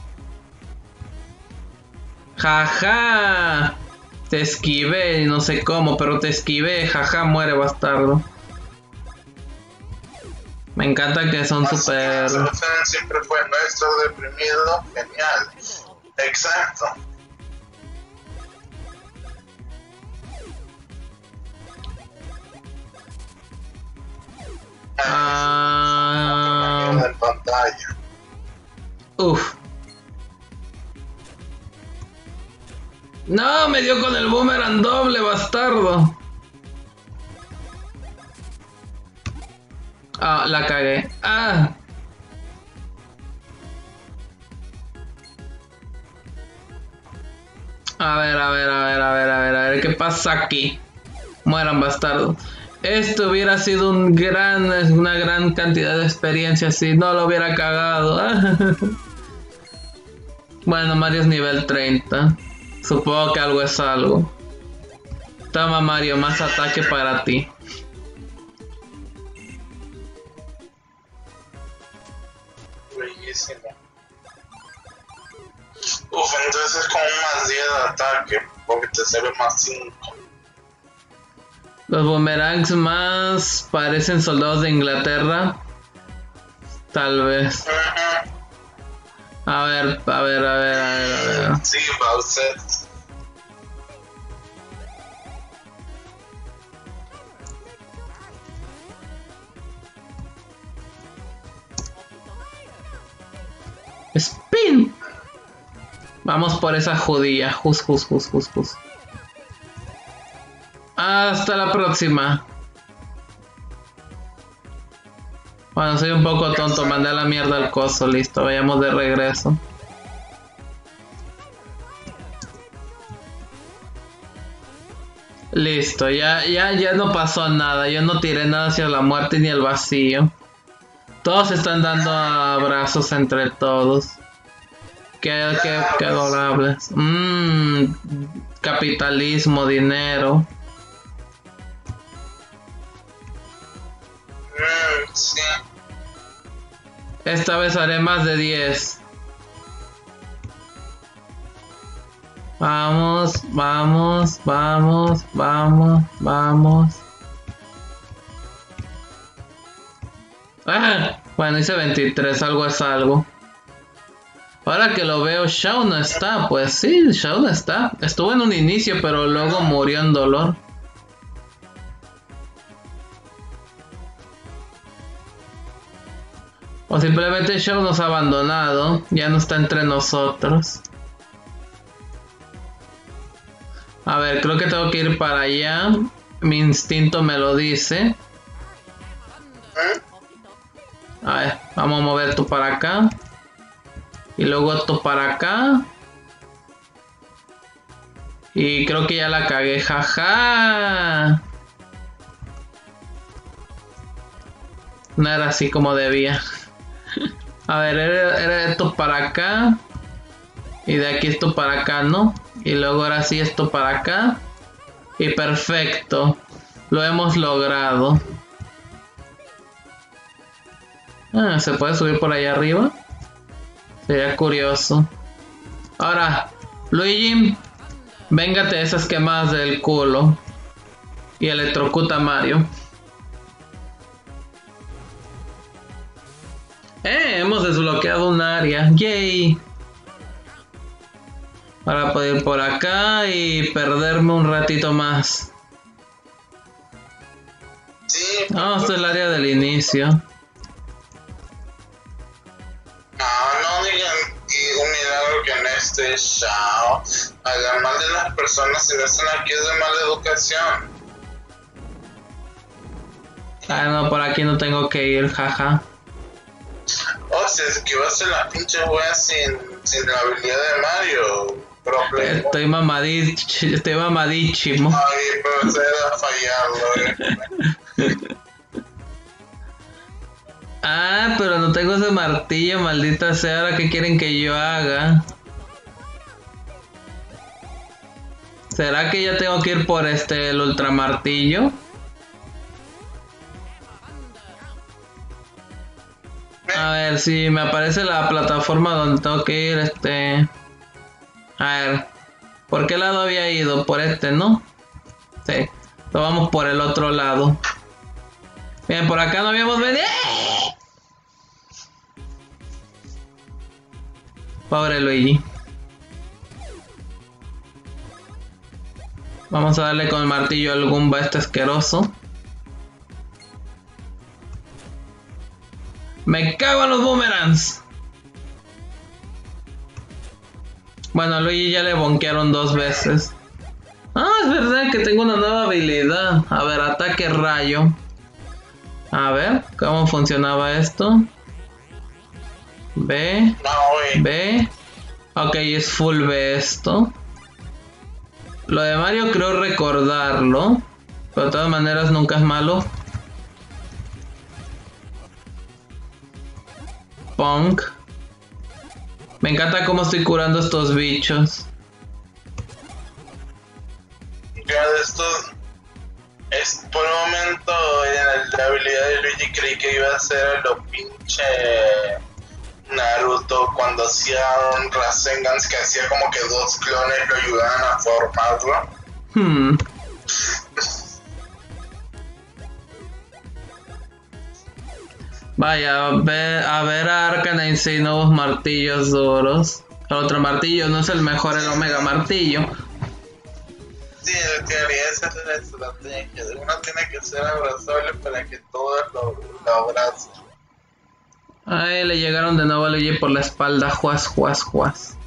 Jaja. Te esquivé, no sé cómo, pero te esquivé. Jaja, muere bastardo. Me encanta que son Así super... que la solución siempre fue no estar deprimido. Genial. Exacto. Ah, En pantalla. Uf. No, me dio con el boomerang doble, bastardo. Ah, la cagué. Ah. A ver, a ver, a ver, a ver, a ver, a ver, ¿qué pasa aquí? Mueran, bastardo. Esto hubiera sido un gran, una gran cantidad de experiencia si no lo hubiera cagado. Bueno, Mario es nivel treinta. Supongo que algo es algo. Toma, Mario, más ataque para ti. Bellísimo. Uf, entonces es como un más diez de ataque, porque te sale más cinco. Los boomerangs más parecen soldados de Inglaterra. Tal vez. Uh-huh. A ver, a ver, a ver, a ver, a ver. Sí, Bowser. Spin. Vamos por esa judía. Jus, jus, jus, jus, jus. Hasta la próxima. Bueno, soy un poco tonto. Mandé a la mierda al coso. Listo, vayamos de regreso. Listo, ya, ya, ya no pasó nada. Yo no tiré nada hacia la muerte ni el vacío. Todos están dando abrazos entre todos. Qué, qué, qué adorables. Mmm, capitalismo, dinero. Mm, sí. Esta vez haré más de diez. Vamos, vamos, vamos, vamos, vamos. Ah, bueno, hice veintitrés, algo es algo. Ahora que lo veo, Shao no está. Pues sí, Shao no está. Estuvo en un inicio, pero luego murió en dolor. O simplemente Shao nos ha abandonado. Ya no está entre nosotros. A ver, creo que tengo que ir para allá. Mi instinto me lo dice. A ver, vamos a mover tú para acá. Y luego esto para acá. Y creo que ya la cagué, jaja. No era así como debía. A ver, era, era esto para acá. Y de aquí esto para acá, ¿no? Y luego ahora sí esto para acá. Y perfecto. Lo hemos logrado. Ah, ¿se puede subir por allá arriba? Sería curioso. Ahora, Luigi, véngate esas quemadas del culo. Y electrocuta a Mario. Eh, hemos desbloqueado un área. Yay. Ahora puedo ir por acá y perderme un ratito más. Sí. Ah, esto es el área del inicio. No, no digan y un milagro que no esté Shao. Además de las personas si no están aquí es de mala educación. Ah, no, por aquí no tengo que ir, jaja. Oh, si esquivaste la pinche wea sin, sin la habilidad de Mario. Problema. Estoy mamadich, estoy mamadísimo. Ay, pero se era fallarlo, eh. Ah, pero no tengo ese martillo, maldita sea. Ahora, ¿qué quieren que yo haga? ¿Será que ya tengo que ir por este, el ultramartillo? A ver, si me aparece la plataforma donde tengo que ir, este... A ver, ¿por qué lado había ido? Por este, ¿no? Sí, lo vamos por el otro lado. Bien, por acá no habíamos venido. Pobre Luigi. Vamos a darle con el martillo al Goomba este asqueroso. Me cago en los boomerangs. Bueno, a Luigi ya le bonkearon dos veces. Ah, es verdad que tengo una nueva habilidad. A ver, ataque rayo. A ver, ¿cómo funcionaba esto? B. B. Ok, es full B esto. Lo de Mario creo recordarlo. Pero de todas maneras nunca es malo. Punk. Me encanta cómo estoy curando estos bichos. Ya de esto es por un momento en la habilidad de Luigi creí que iba a ser lo pinche Naruto cuando hacía un Rasengan que hacía como que dos clones lo ayudaban a formarlo. Hmm. Vaya, a ver, a ver a Arcanine si nuevos martillos duros. El otro martillo no es el mejor, el Omega Martillo. Sí, en teoría esa es la estrategia. Uno tiene que ser abrazable para que todos lo, lo abracen. Ahí le llegaron de nuevo a Luigi por la espalda. Juas, juas, juas.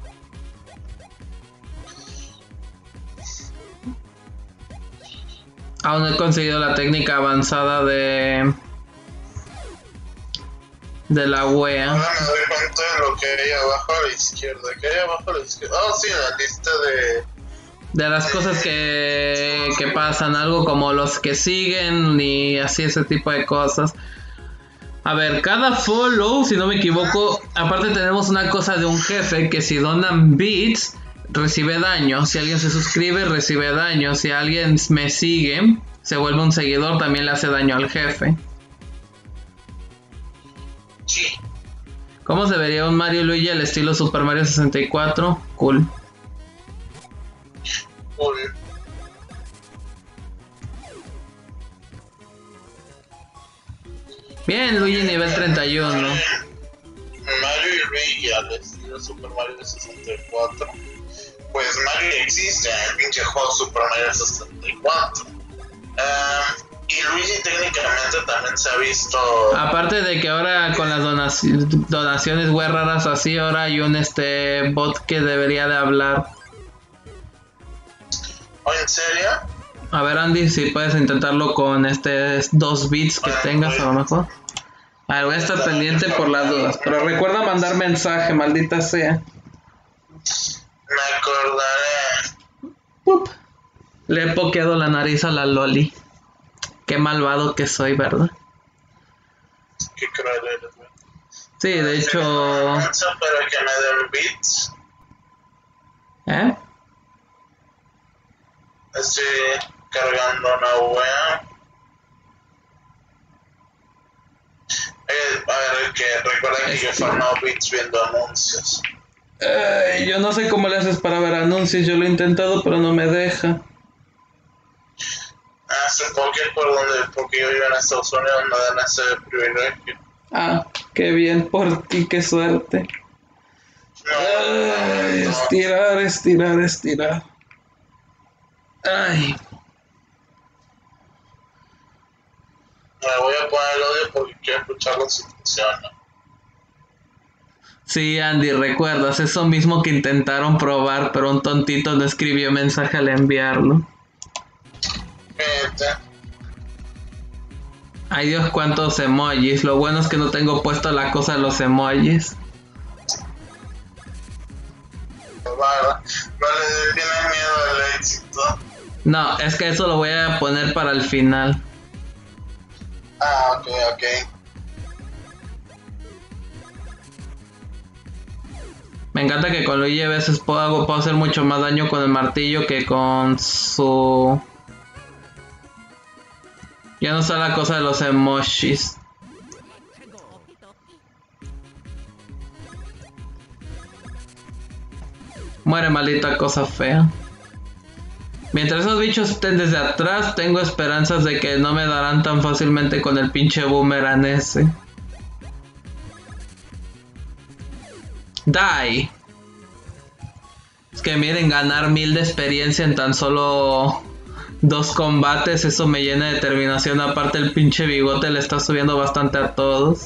Aún no he conseguido la técnica avanzada de... de la wea. Ahora me doy cuenta de lo que hay abajo a la izquierda. ¿Qué hay abajo a la izquierda? Oh, sí, la lista de... De las cosas que, que pasan, algo como los que siguen y así ese tipo de cosas. A ver, cada follow, si no me equivoco, aparte tenemos una cosa de un jefe que si donan bits, recibe daño. Si alguien se suscribe, recibe daño. Si alguien me sigue, se vuelve un seguidor, también le hace daño al jefe. Sí. ¿Cómo se vería un Mario Luigi al estilo Super Mario sesenta y cuatro? Cool. Cool. Bien, Luigi nivel treinta y uno. Mario y Luigi al estilo Super Mario sesenta y cuatro. Pues Mario existe en el pinche juego Super Mario sesenta y cuatro. Um, y Luigi técnicamente también se ha visto. Aparte de que ahora con las donaci- donaciones web raras así, ahora hay un este bot que debería de hablar. ¿Oh, en serio? A ver, Andy, si puedes intentarlo con este dos bits que tengas a lo mejor. A ver, voy a estar pendiente por las dudas. Pero recuerda mandar mensaje, maldita sea. Me acordaré. Pup. Le he pokeado la nariz a la Loli. Qué malvado que soy, ¿verdad? Qué cruel eres, güey. Sí, de hecho... Pero que me den bits. ¿Eh? Estoy cargando una wea. Eh, a ver, que recuerda que yo he farmado bits viendo anuncios. Ay, yo no sé cómo le haces para ver anuncios. Yo lo he intentado, pero no me deja. Ah, supongo que es por donde, porque yo vivo en Estados Unidos, me dan ese privilegio. Ah, qué bien por ti, qué suerte. No, Ay, no, no. estirar, estirar, estirar. Ay, Me voy a poner el audio porque quiero escucharlo si funciona. sí, Andy, recuerdas eso mismo que intentaron probar, pero un tontito no escribió mensaje al enviarlo. Fíjate. Ay Dios, cuántos emojis. Lo bueno es que no tengo puesto la cosa de los emojis. Vale, vale, tienes miedo al éxito. No, es que eso lo voy a poner para el final. Ah, ok, ok. Me encanta que con Luigi a veces puedo, puedo hacer mucho más daño con el martillo que con su... Ya no está la cosa de los emojis. Muere, maldita cosa fea. Mientras esos bichos estén desde atrás, tengo esperanzas de que no me darán tan fácilmente con el pinche boomerang ese. Die. Es que miren, ganar mil de experiencia en tan solo dos combates, eso me llena de determinación. Aparte el pinche bigote le está subiendo bastante a todos.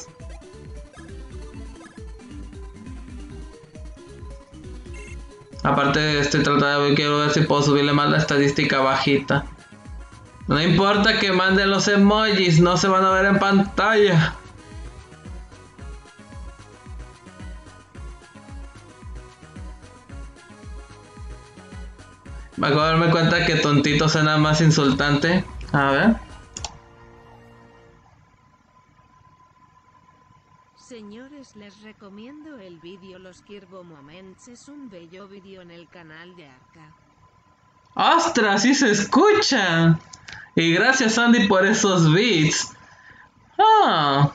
Aparte estoy tratando de quiero ver si puedo subirle más la estadística bajita. No importa que manden los emojis, no se van a ver en pantalla. Me acabo de darme cuenta que tontito suena más insultante. A ver. Señores, les recomiendo el vídeo Los Kirbo Moments. Es un bello vídeo en el canal de Arca. ¡Ostras! ¡Sí se escucha! Y gracias Andy por esos beats. Ah.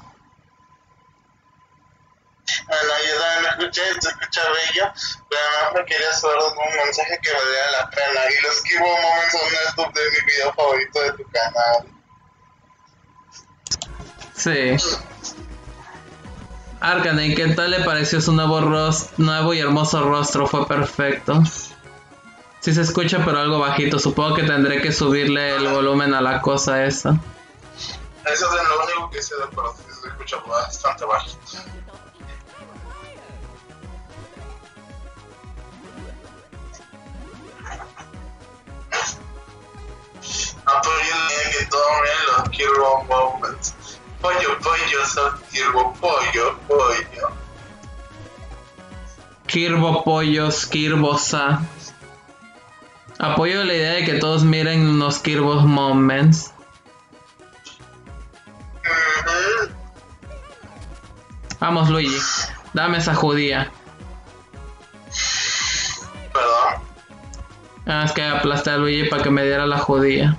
Bueno, yo también lo escuché, se escucha bello, pero además me quería saber un mensaje que valía la pena. Y los Kirbo Moments son el top de mi video favorito de tu canal. Sí. Arcane, ¿qué tal le pareció su nuevo rostro, nuevo y hermoso rostro? Fue perfecto. Sí se escucha pero algo bajito, supongo que tendré que subirle el volumen a la cosa esa. Eso es lo único que sé de pero sí se escucha bastante bajito. Ah, pero yo tenía que todo bien los Kirbo Moments. Pollo, pollo, son Kirbo, pollo, pollo. Kirbo pollos, Kirbosa. Apoyo la idea de que todos miren los Kirbo Moments. Mm-hmm. Vamos Luigi, dame esa judía. Perdón. Ah, es que aplasté a Luigi para que me diera la judía.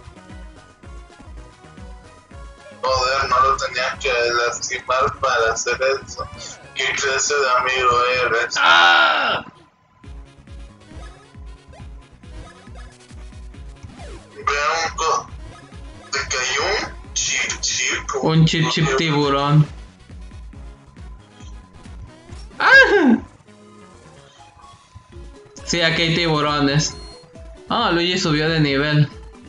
Joder, no lo tenía que lastimar para hacer eso. ¿Qué clase de amigo eres? ¡Ah! Vea un co... Te cayó un chip chip. Un chip chip tiburón. ¡Ah! Sí, aquí hay tiburones. Ah, oh, Luigi subió de nivel.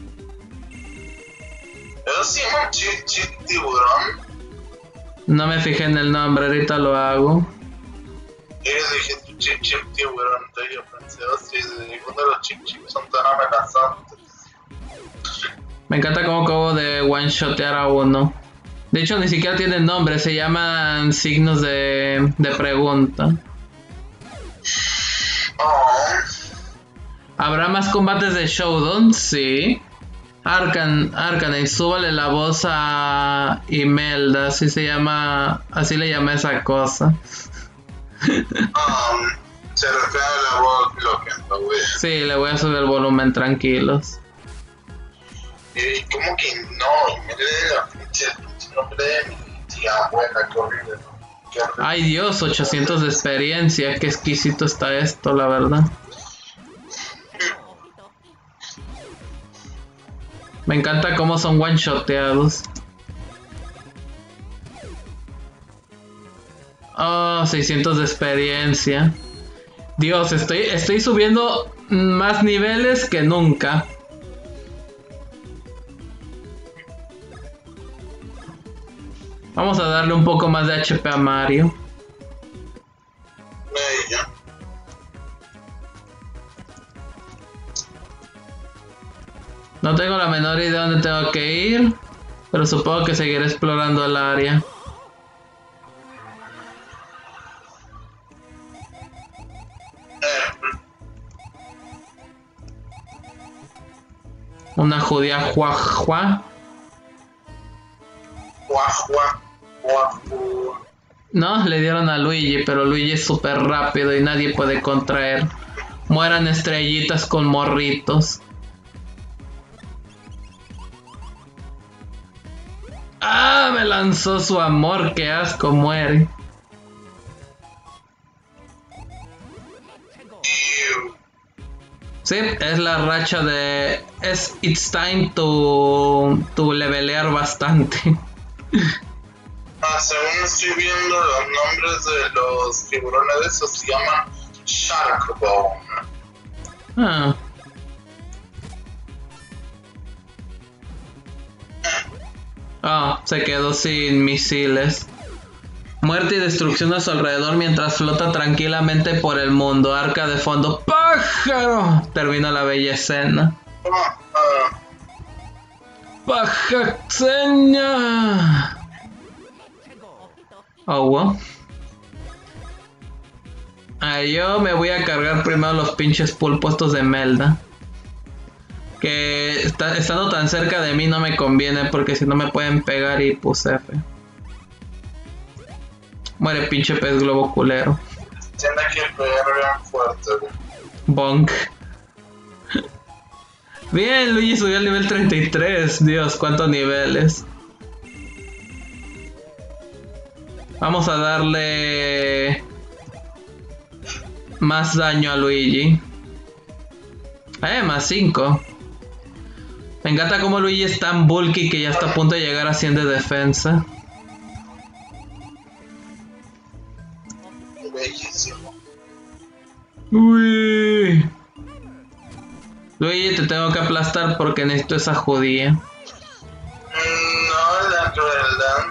¿Eso se llama chip chip tiburón? No me fijé en el nombre, ahorita lo hago. Ellos dijiste chip chip tiburón, entonces yo pensé, hostia, ninguno de los chip chips son tan amenazantes. Me encanta cómo acabo de one-shotear a uno. De hecho, ni siquiera tienen nombre, se llaman signos de, de pregunta. Oh. ¿Habrá más combates de Showdown? Sí. Arcan, Arcanine, súbale la voz a Imelda, así se llama, así le llama esa cosa. um, se refiere a la voz bloqueando, güey. Sí, le voy a subir el volumen, tranquilos. Y como que no, y me le la pinche, el nombre de mi tía abuela, qué horrible, ¿no? Qué horrible. Ay Dios, ochocientos de experiencia, qué exquisito está esto, la verdad. Me encanta cómo son one-shoteados. Oh, seiscientos de experiencia. Dios, estoy, estoy subiendo más niveles que nunca. Vamos a darle un poco más de H P a Mario. Ahí ya. No tengo la menor idea de dónde tengo que ir, pero supongo que seguiré explorando el área. Una judía juajua. Guajua, guajua. No, le dieron a Luigi, pero Luigi es súper rápido y nadie puede contraer. Mueran estrellitas con morritos. ¡Ah! Me lanzó su amor, qué asco, muere. Sí, es la racha de... Es It's time to... to levelear bastante. Ah, según estoy viendo los nombres de los tiburones de esos se llaman Sharkbone. Ah. Ah, se quedó sin misiles. Muerte y destrucción a su alrededor mientras flota tranquilamente por el mundo. Arca de fondo. ¡Pájaro! Termina la bella escena. ¡Pajaxeña! Oh, wow. Ah, yo me voy a cargar primero los pinches pulpostos de Melda. Que está, estando tan cerca de mí no me conviene porque si no me pueden pegar y pues F. Muere pinche pez globo culero. Tiene que pegar bien fuerte, güey. Bonk. Bien, Luigi subió al nivel treinta y tres. Dios, cuántos niveles. Vamos a darle más daño a Luigi. Eh, más cinco. Me encanta como Luigi es tan bulky que ya está a punto de llegar a cien de defensa. Bellísimo. Uy. Luigi, te tengo que aplastar porque necesito esa judía. No, la crueldad.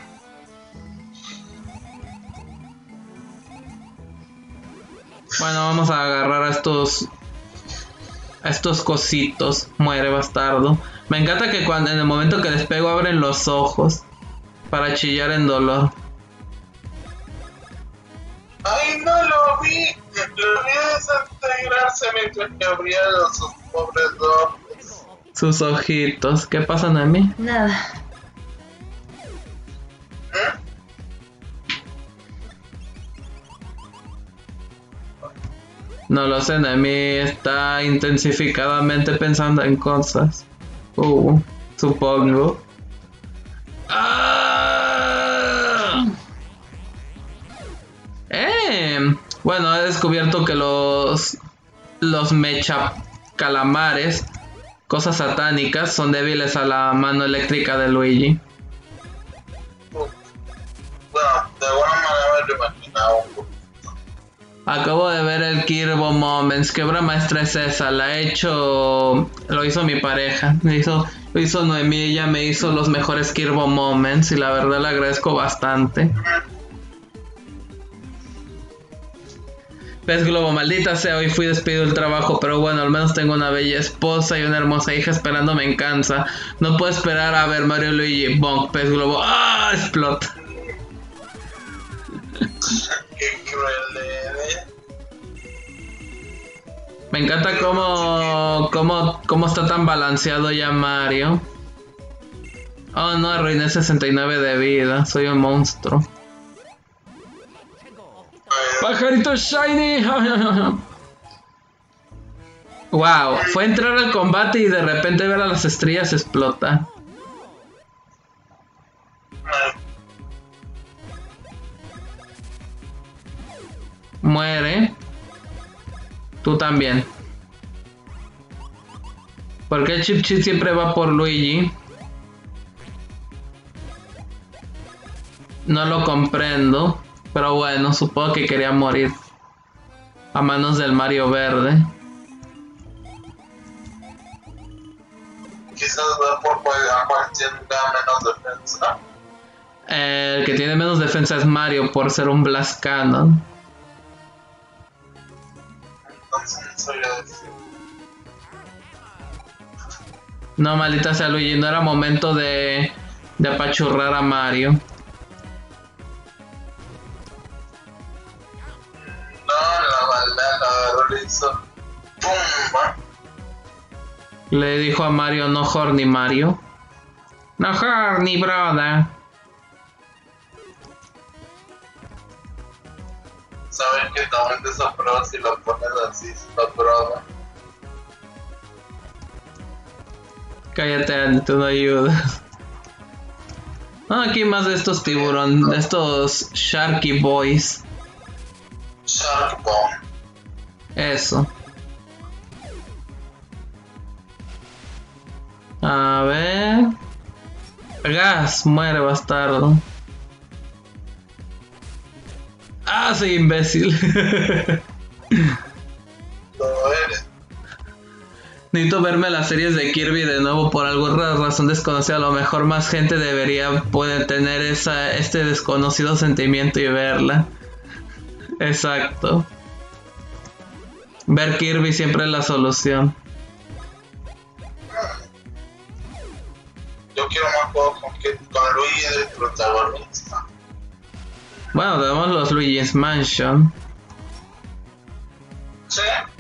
Bueno, vamos a agarrar a estos a estos cositos. Muere, bastardo. Me encanta que cuando en el momento que les pego abren los ojos para chillar en dolor. Ay, no lo vi. Lo vi desintegrarse mientras que abría sus pobres ojos. Sus ojitos. ¿Qué pasa, Nami? Nada. ¿Eh? No lo sé, Nami está intensificadamente pensando en cosas. Uh, supongo. Ah. Eh, bueno, he descubierto que los los mecha calamares, cosas satánicas, son débiles a la mano eléctrica de Luigi. Bueno, de alguna manera me lo imaginaba un poco. Acabo de ver el Kirbo Moments. ¿Qué obra maestra es esa? La ha hecho... Lo hizo mi pareja. Lo hizo, lo hizo Noemí. Ella me hizo los mejores Kirbo Moments. Y la verdad le agradezco bastante. Pez Globo, maldita sea, hoy fui despedido del trabajo. Pero bueno, al menos tengo una bella esposa y una hermosa hija esperándome en casa. No puedo esperar a ver Mario Luigi. Bonk, Pez Globo. ¡Ah! Explota. Qué cruel, ¿eh? Me encanta cómo, cómo, cómo está tan balanceado ya Mario. Oh no, arruiné sesenta y nueve de vida. Soy un monstruo. ¡Pajarito shiny! Wow, fue entrar al combate y de repente ver a las estrellas explota. Muere. Tú también. ¿Por qué Chip Chip siempre va por Luigi? No lo comprendo. Pero bueno, supongo que quería morir a manos del Mario Verde. Quizás va por cual tiene menos defensa. El que tiene menos defensa es Mario por ser un Blast Cannon. Entonces no sabría decir. No, maldita sea Luigi, no era momento de, de apachurrar a Mario. No, la maldad, la verdad le hizo ¡pum! Le dijo a Mario, no horny Mario. No horny, brother. Sabes que también te sopró si lo pones así, sopró. Cállate, Andy, tú no ayudas. Ah, aquí más de estos tiburón, de estos Sharky Boys. Shark Bomb. Eso. A ver. Gas, muere bastardo. Ah, soy imbécil. Lo eres. Necesito verme las series de Kirby de nuevo por alguna razón desconocida. A lo mejor más gente debería poder tener esa, este desconocido sentimiento y verla. Exacto. Ver Kirby siempre es la solución. Yo quiero más juegos con, que- con Luigi de protagonista. Bueno, tenemos los Luigi's Mansion. Sí,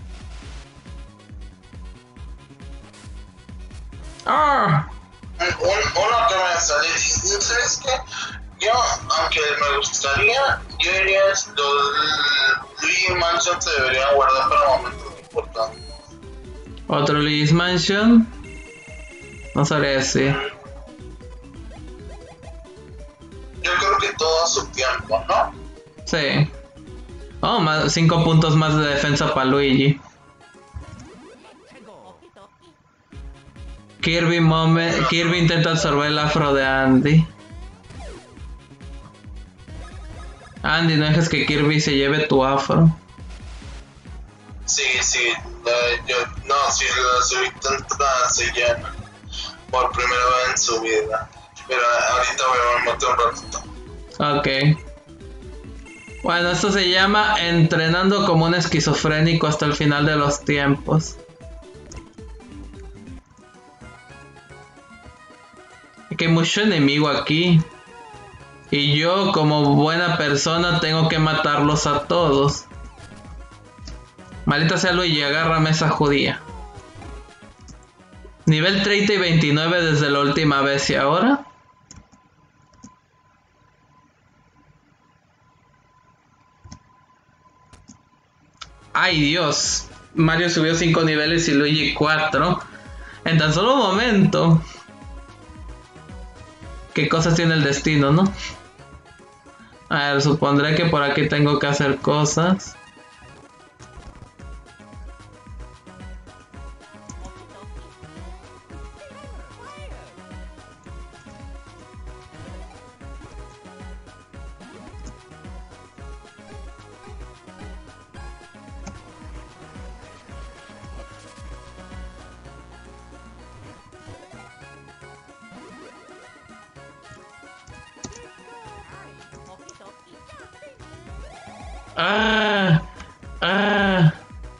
¡Ah! un, un- uno que me salió. y- y ¿Sabes qué? Yo, aunque me gustaría, yo diría los Luigi Mansion se deberían guardar para momentos importantes. Otro Luigi's Mansion. No sabría decir. Yo creo que todo a su tiempo, ¿no? Sí. Oh, más, cinco puntos más de defensa para Luigi. Kirby, mome- Kirby intenta absorber el afro de Andy. Andy, no dejes que Kirby se lleve tu afro. Sí, sí, la- yo, no, si la subintenta se llena por primera vez en su vida. Pero ahorita voy a meter un ratito. Ok. Bueno, esto se llama Entrenando como un esquizofrénico hasta el final de los tiempos. Es que hay mucho enemigo aquí. Y yo, como buena persona, tengo que matarlos a todos. Maldita sea Luigi, agárrame esa judía. Nivel treinta y veintinueve desde la última vez, ¿y ahora? ¡Ay, Dios! Mario subió cinco niveles y Luigi cuatro. En tan solo un momento. ¿Qué cosas tiene el destino, no? A ver, supondré que por aquí tengo que hacer cosas. ¡Ah! ¡Ah!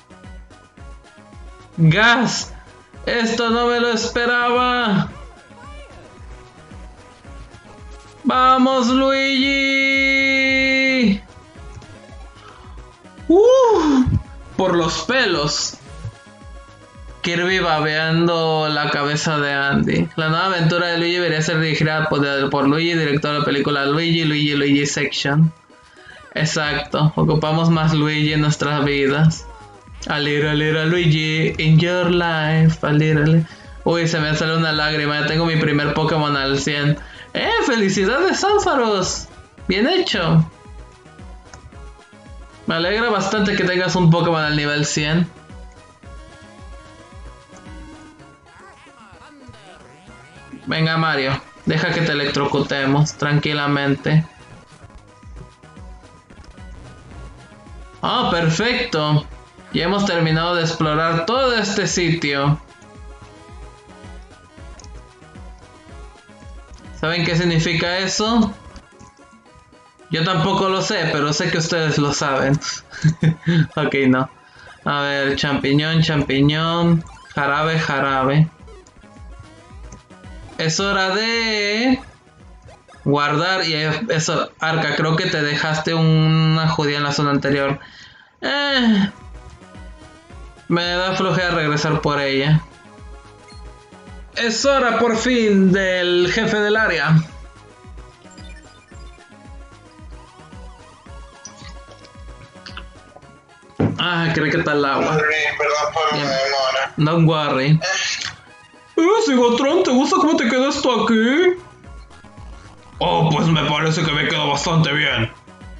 ¡Gas! ¡Esto no me lo esperaba! ¡Vamos, Luigi! ¡Uh! Por los pelos. Kirby babeando la cabeza de Andy. La nueva aventura de Luigi debería ser dirigida por, por Luigi, director de la película Luigi, Luigi, Luigi Section. Exacto, ocupamos más Luigi en nuestras vidas. A little, little Luigi in your life, a little. Uy, se me sale una lágrima, ya tengo mi primer Pokémon al cien. ¡Eh! ¡Felicidades, Alfaros! Bien hecho. Me alegra bastante que tengas un Pokémon al nivel cien. Venga, Mario, deja que te electrocutemos tranquilamente. Ah, perfecto. Ya hemos terminado de explorar todo este sitio. ¿Saben qué significa eso? Yo tampoco lo sé, pero sé que ustedes lo saben. Ok, no. A ver, champiñón, champiñón. Jarabe, jarabe. Es hora de guardar. Y eso, Arca, creo que te dejaste una judía en la zona anterior. Eh, me da flojera regresar por ella. Es hora por fin del jefe del área. Ah, creo que está el agua. Perdón por Bien. la demora. Don't worry. Eh, Sigotron, ¿te gusta cómo te queda esto aquí? Oh, pues me parece que me quedó bastante bien.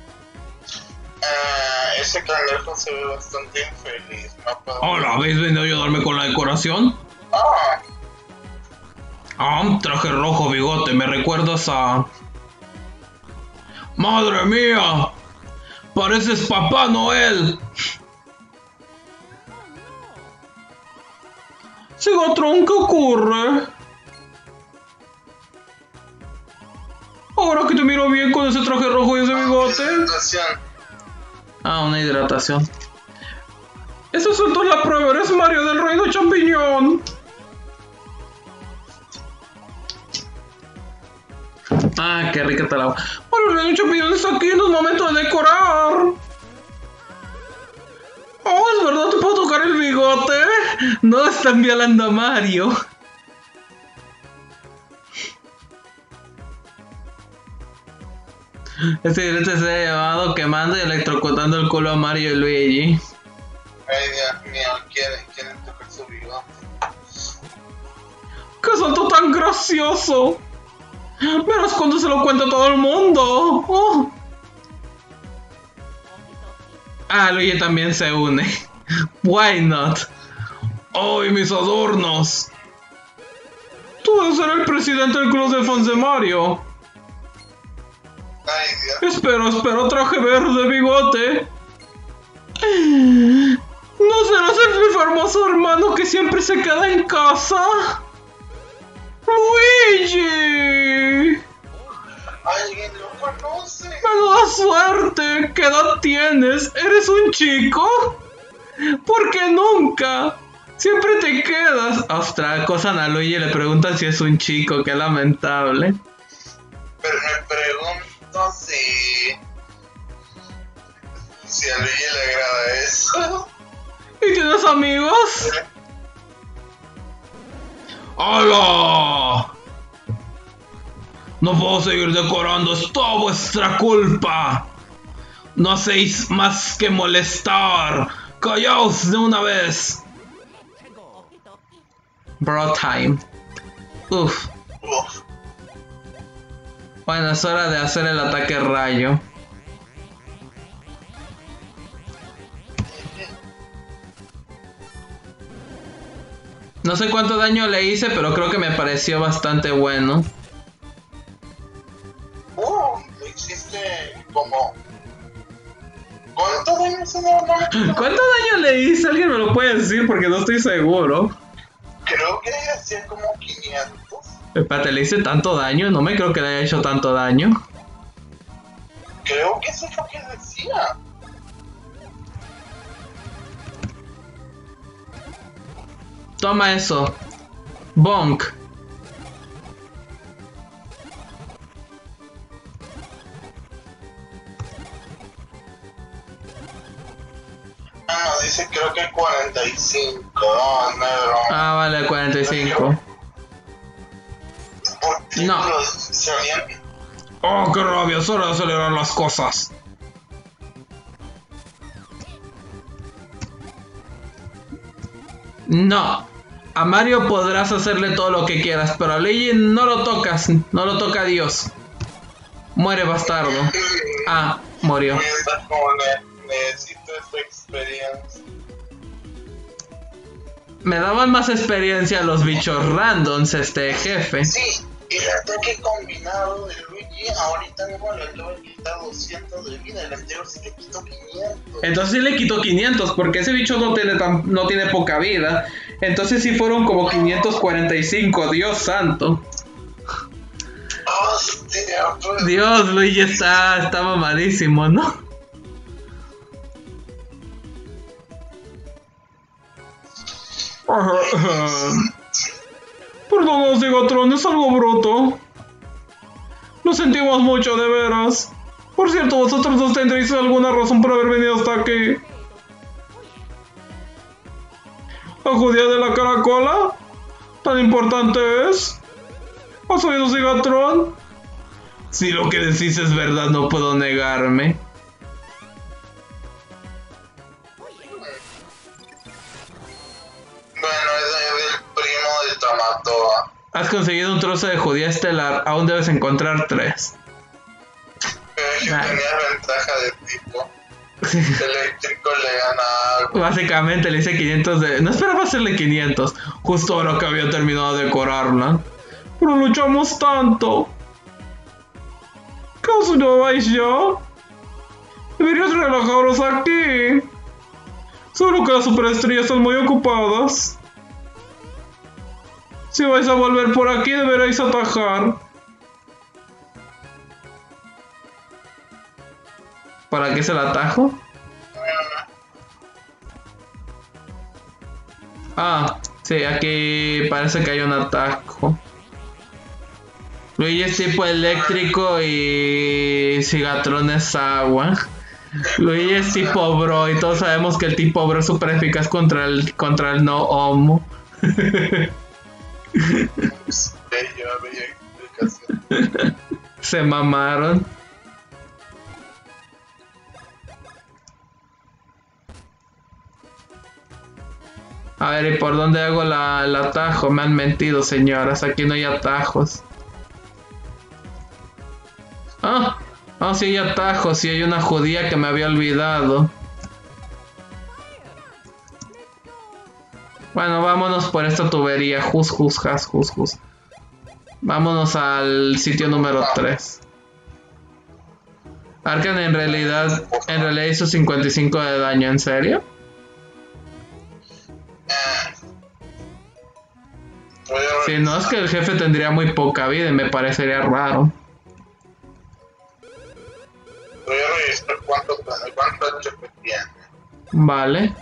Ah, ese cangrejo se ve bastante infeliz. No puedo... Hola, ¿habéis venido a ayudarme con la decoración? Ah, Ah, traje rojo, bigote, me recuerdas a... ¡Madre mía! ¡Pareces Papá Noel! Sigatron, ¿qué ocurre? Ahora que te miro bien con ese traje rojo y ese bigote. Hidratación. Ah, una hidratación. Eso es entonces la prueba, eres Mario del Reino Champiñón. Ah, qué rica está la agua. Mario del Reino Champiñón está aquí, no es momento de decorar. Oh, es verdad, ¿te puedo tocar el bigote? No están violando a Mario. Este directo se ha llamado quemando y electrocutando el culo a Mario y Luigi. Ay, Dios mío, ¿quieren, quieren tocar su bigote? ¡Qué salto tan gracioso! Verás cuando se lo cuenta a todo el mundo. Oh. Ah, Luigi también se une. Why not? ¡Ay, mis adornos! Tú debes ser el presidente del club de fans de Mario. Ay, Dios. Espera, espera, traje verde, bigote. ¿No serás el mi hermoso hermano que siempre se queda en casa? ¡Luigi! ¿Alguien lo conoce? ¡Menuda suerte! ¿Qué edad tienes? ¿Eres un chico? ¿Por qué nunca? Siempre te quedas. Ostras, acosan a Luigi y le preguntan si es un chico, qué lamentable. Pero me pregunto si... Si a Luigi le agrada eso. ¿Y tienes amigos? ¡Hola! No puedo seguir decorando, es toda vuestra culpa. No hacéis más que molestar. Callaos de una vez. Bro time. Uf. Uf. Bueno, es hora de hacer el ataque rayo. No sé cuánto daño le hice, pero creo que me pareció bastante bueno. Uh, lo hiciste como... ¿Cuánto daño se normal? ¿Cuánto daño le hice? ¿Alguien me lo puede decir? Porque no estoy seguro. Creo que hacía como quinientos. Espérate, ¿le hice tanto daño? No me creo que le haya hecho tanto daño. Creo que eso es lo que decía. Toma eso. Bonk. Ah, no, dice creo que cuarenta y cinco. Oh, negro. Ah, vale, cuarenta y cinco. ¿Por qué No. los salían? Oh, qué rabia, es hora de acelerar las cosas. No. A Mario podrás hacerle todo lo que quieras, pero a Luigi no lo tocas, no lo toca Dios. Muere, bastardo. Ah, murió. Piensa como ne- necesito esta experiencia. Me daban más experiencia los bichos randoms, este jefe. Sí, el ataque combinado de Luigi ahorita mismo le acaba de quitar doscientos de vida, el anterior se le quitó quinientos. Entonces sí le quitó quinientos, porque ese bicho no tiene, tan, no tiene poca vida. Entonces sí fueron como quinientos cuarenta y cinco, Dios santo. Hostia, pues. Dios, Luigi está, está mamadísimo, ¿no? Perdón, Gigatron, es algo bruto. Lo sentimos mucho, de veras. Por cierto, vosotros dos tendréis alguna razón por haber venido hasta aquí. ¿La judía de la caracola? ¿Tan importante es? ¿Has oído, Gigatron? Si lo que decís es verdad, no puedo negarme. Bueno, es el primo de Tamatoa. Has conseguido un trozo de judía estelar, aún debes encontrar tres. Pero es que Nah. tenía ventaja de tipo. Eléctrico le gana algo. Básicamente le hice quinientos de... No esperaba hacerle quinientos, justo ahora que había terminado de decorarla. Pero luchamos tanto. ¿Qué os no vais ya? Deberías relajaros aquí. Seguro que las superestrellas están muy ocupadas. Si vais a volver por aquí, deberéis atajar. ¿Por aquí es el atajo? Ah, sí, aquí parece que hay un atajo. Luigi es tipo eléctrico y Cigatron es agua. Luigi es tipo bro y todos sabemos que el tipo bro es súper eficaz contra el, contra el no homo. Bella, bella explicación. Se mamaron. A ver, ¿y por dónde hago la, el atajo? Me han mentido, señoras. Aquí no hay atajos. Ah, ah, sí hay atajos. Sí hay una judía que me había olvidado. Bueno, vámonos por esta tubería. Jus, jus, jas, jus, jus. Vámonos al sitio número tres. Arcan en realidad, en realidad hizo cincuenta y cinco de daño, ¿en serio? Si no, es que el jefe tendría muy poca vida y me parecería raro. Voy a revisar cuánto, cuánto H P tiene. Vale.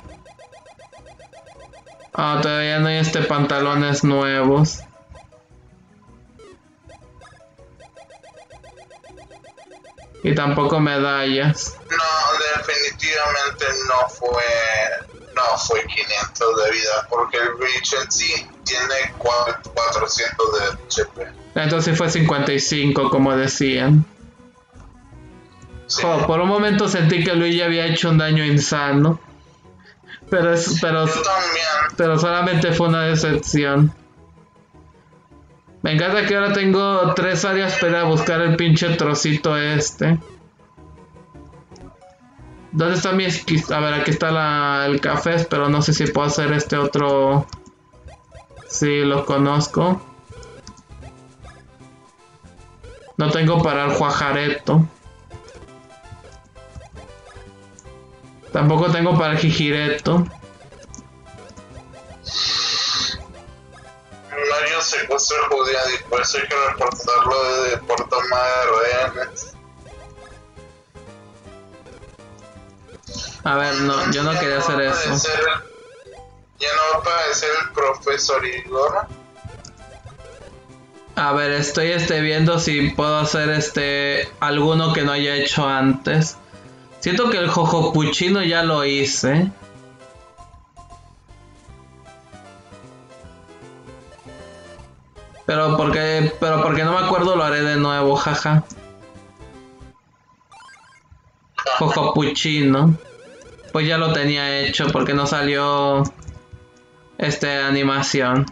Ah, todavía no hay este pantalones nuevos. Y tampoco medallas. No, definitivamente no fue no fue quinientos de vida, porque el Breach en sí tiene cuatrocientos de H P. Entonces fue cincuenta y cinco, como decían. Sí. Oh, por un momento sentí que Luigi había hecho un daño insano. Pero es, pero, Yo también. pero solamente fue una decepción. Me encanta que ahora tengo tres áreas para buscar el pinche trocito este. ¿Dónde está mi esquí? A ver, aquí está la, el café, pero no sé si puedo hacer este otro. Sí, lo conozco. No tengo para el Juajareto. Tampoco tengo para el Jijireto. Mario secuestró a judía y por eso hay que reportarlo de, por toma de rehenes. A ver, no, yo no quería hacer eso. Ya no va a aparecer el profesor Igor. A ver, estoy este viendo si puedo hacer este alguno que no haya hecho antes. Siento que el Jojo Puccino ya lo hice. Pero porque, pero porque no me acuerdo lo haré de nuevo, jaja. Jojo Puccino. Pues ya lo tenía hecho porque no salió este animación.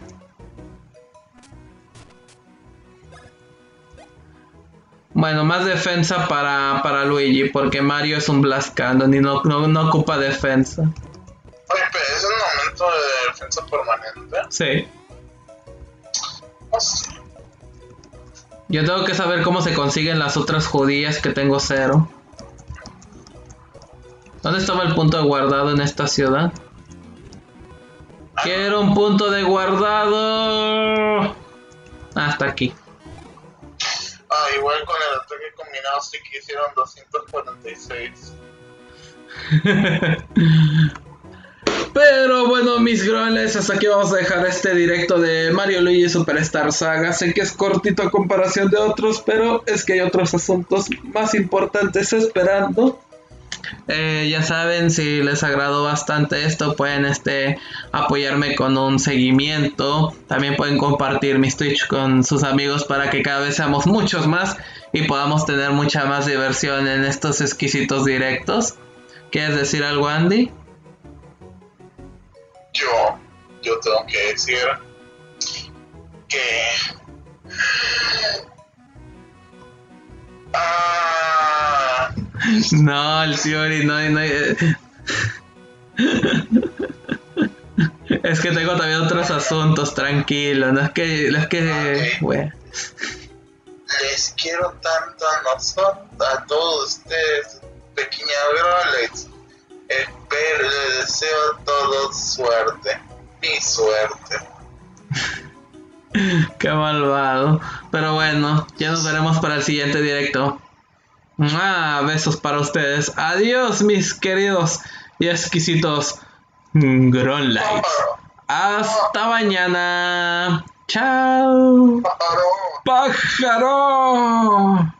Bueno, más defensa para, para Luigi, porque Mario es un Blast Cannon y no, no, no ocupa defensa. Oye, pero es un aumento de defensa permanente. Sí. No sé. Yo tengo que saber cómo se consiguen las otras judías que tengo cero. ¿Dónde estaba el punto de guardado en esta ciudad? Quiero un punto de guardado. Hasta aquí. Ah, igual con el ataque combinado sí que hicieron doscientos cuarenta y seis. Pero bueno, mis groles, hasta aquí vamos a dejar este directo de Mario Luigi Superstar Saga. Sé que es cortito a comparación de otros, pero es que hay otros asuntos más importantes esperando. Eh, ya saben, si les agradó bastante esto, pueden este apoyarme con un seguimiento. También pueden compartir mis Twitch con sus amigos para que cada vez seamos muchos más y podamos tener mucha más diversión en estos exquisitos directos. ¿Quieres decir algo, Andy? Yo, yo tengo que decir que... Ah... No, el Theory, no, no. Eh. Es que tengo también otros asuntos, tranquilo. No es que, es que, bueno. Les quiero tanto a nosotros, a todos ustedes, pequeña Grolex. Espero, les deseo a todos suerte, mi suerte. Qué malvado. Pero bueno, ya nos veremos para el siguiente directo. Ah, besos para ustedes. Adiós, mis queridos y exquisitos Grunlights. Hasta mañana. Chao. Pájaro. Pájaro.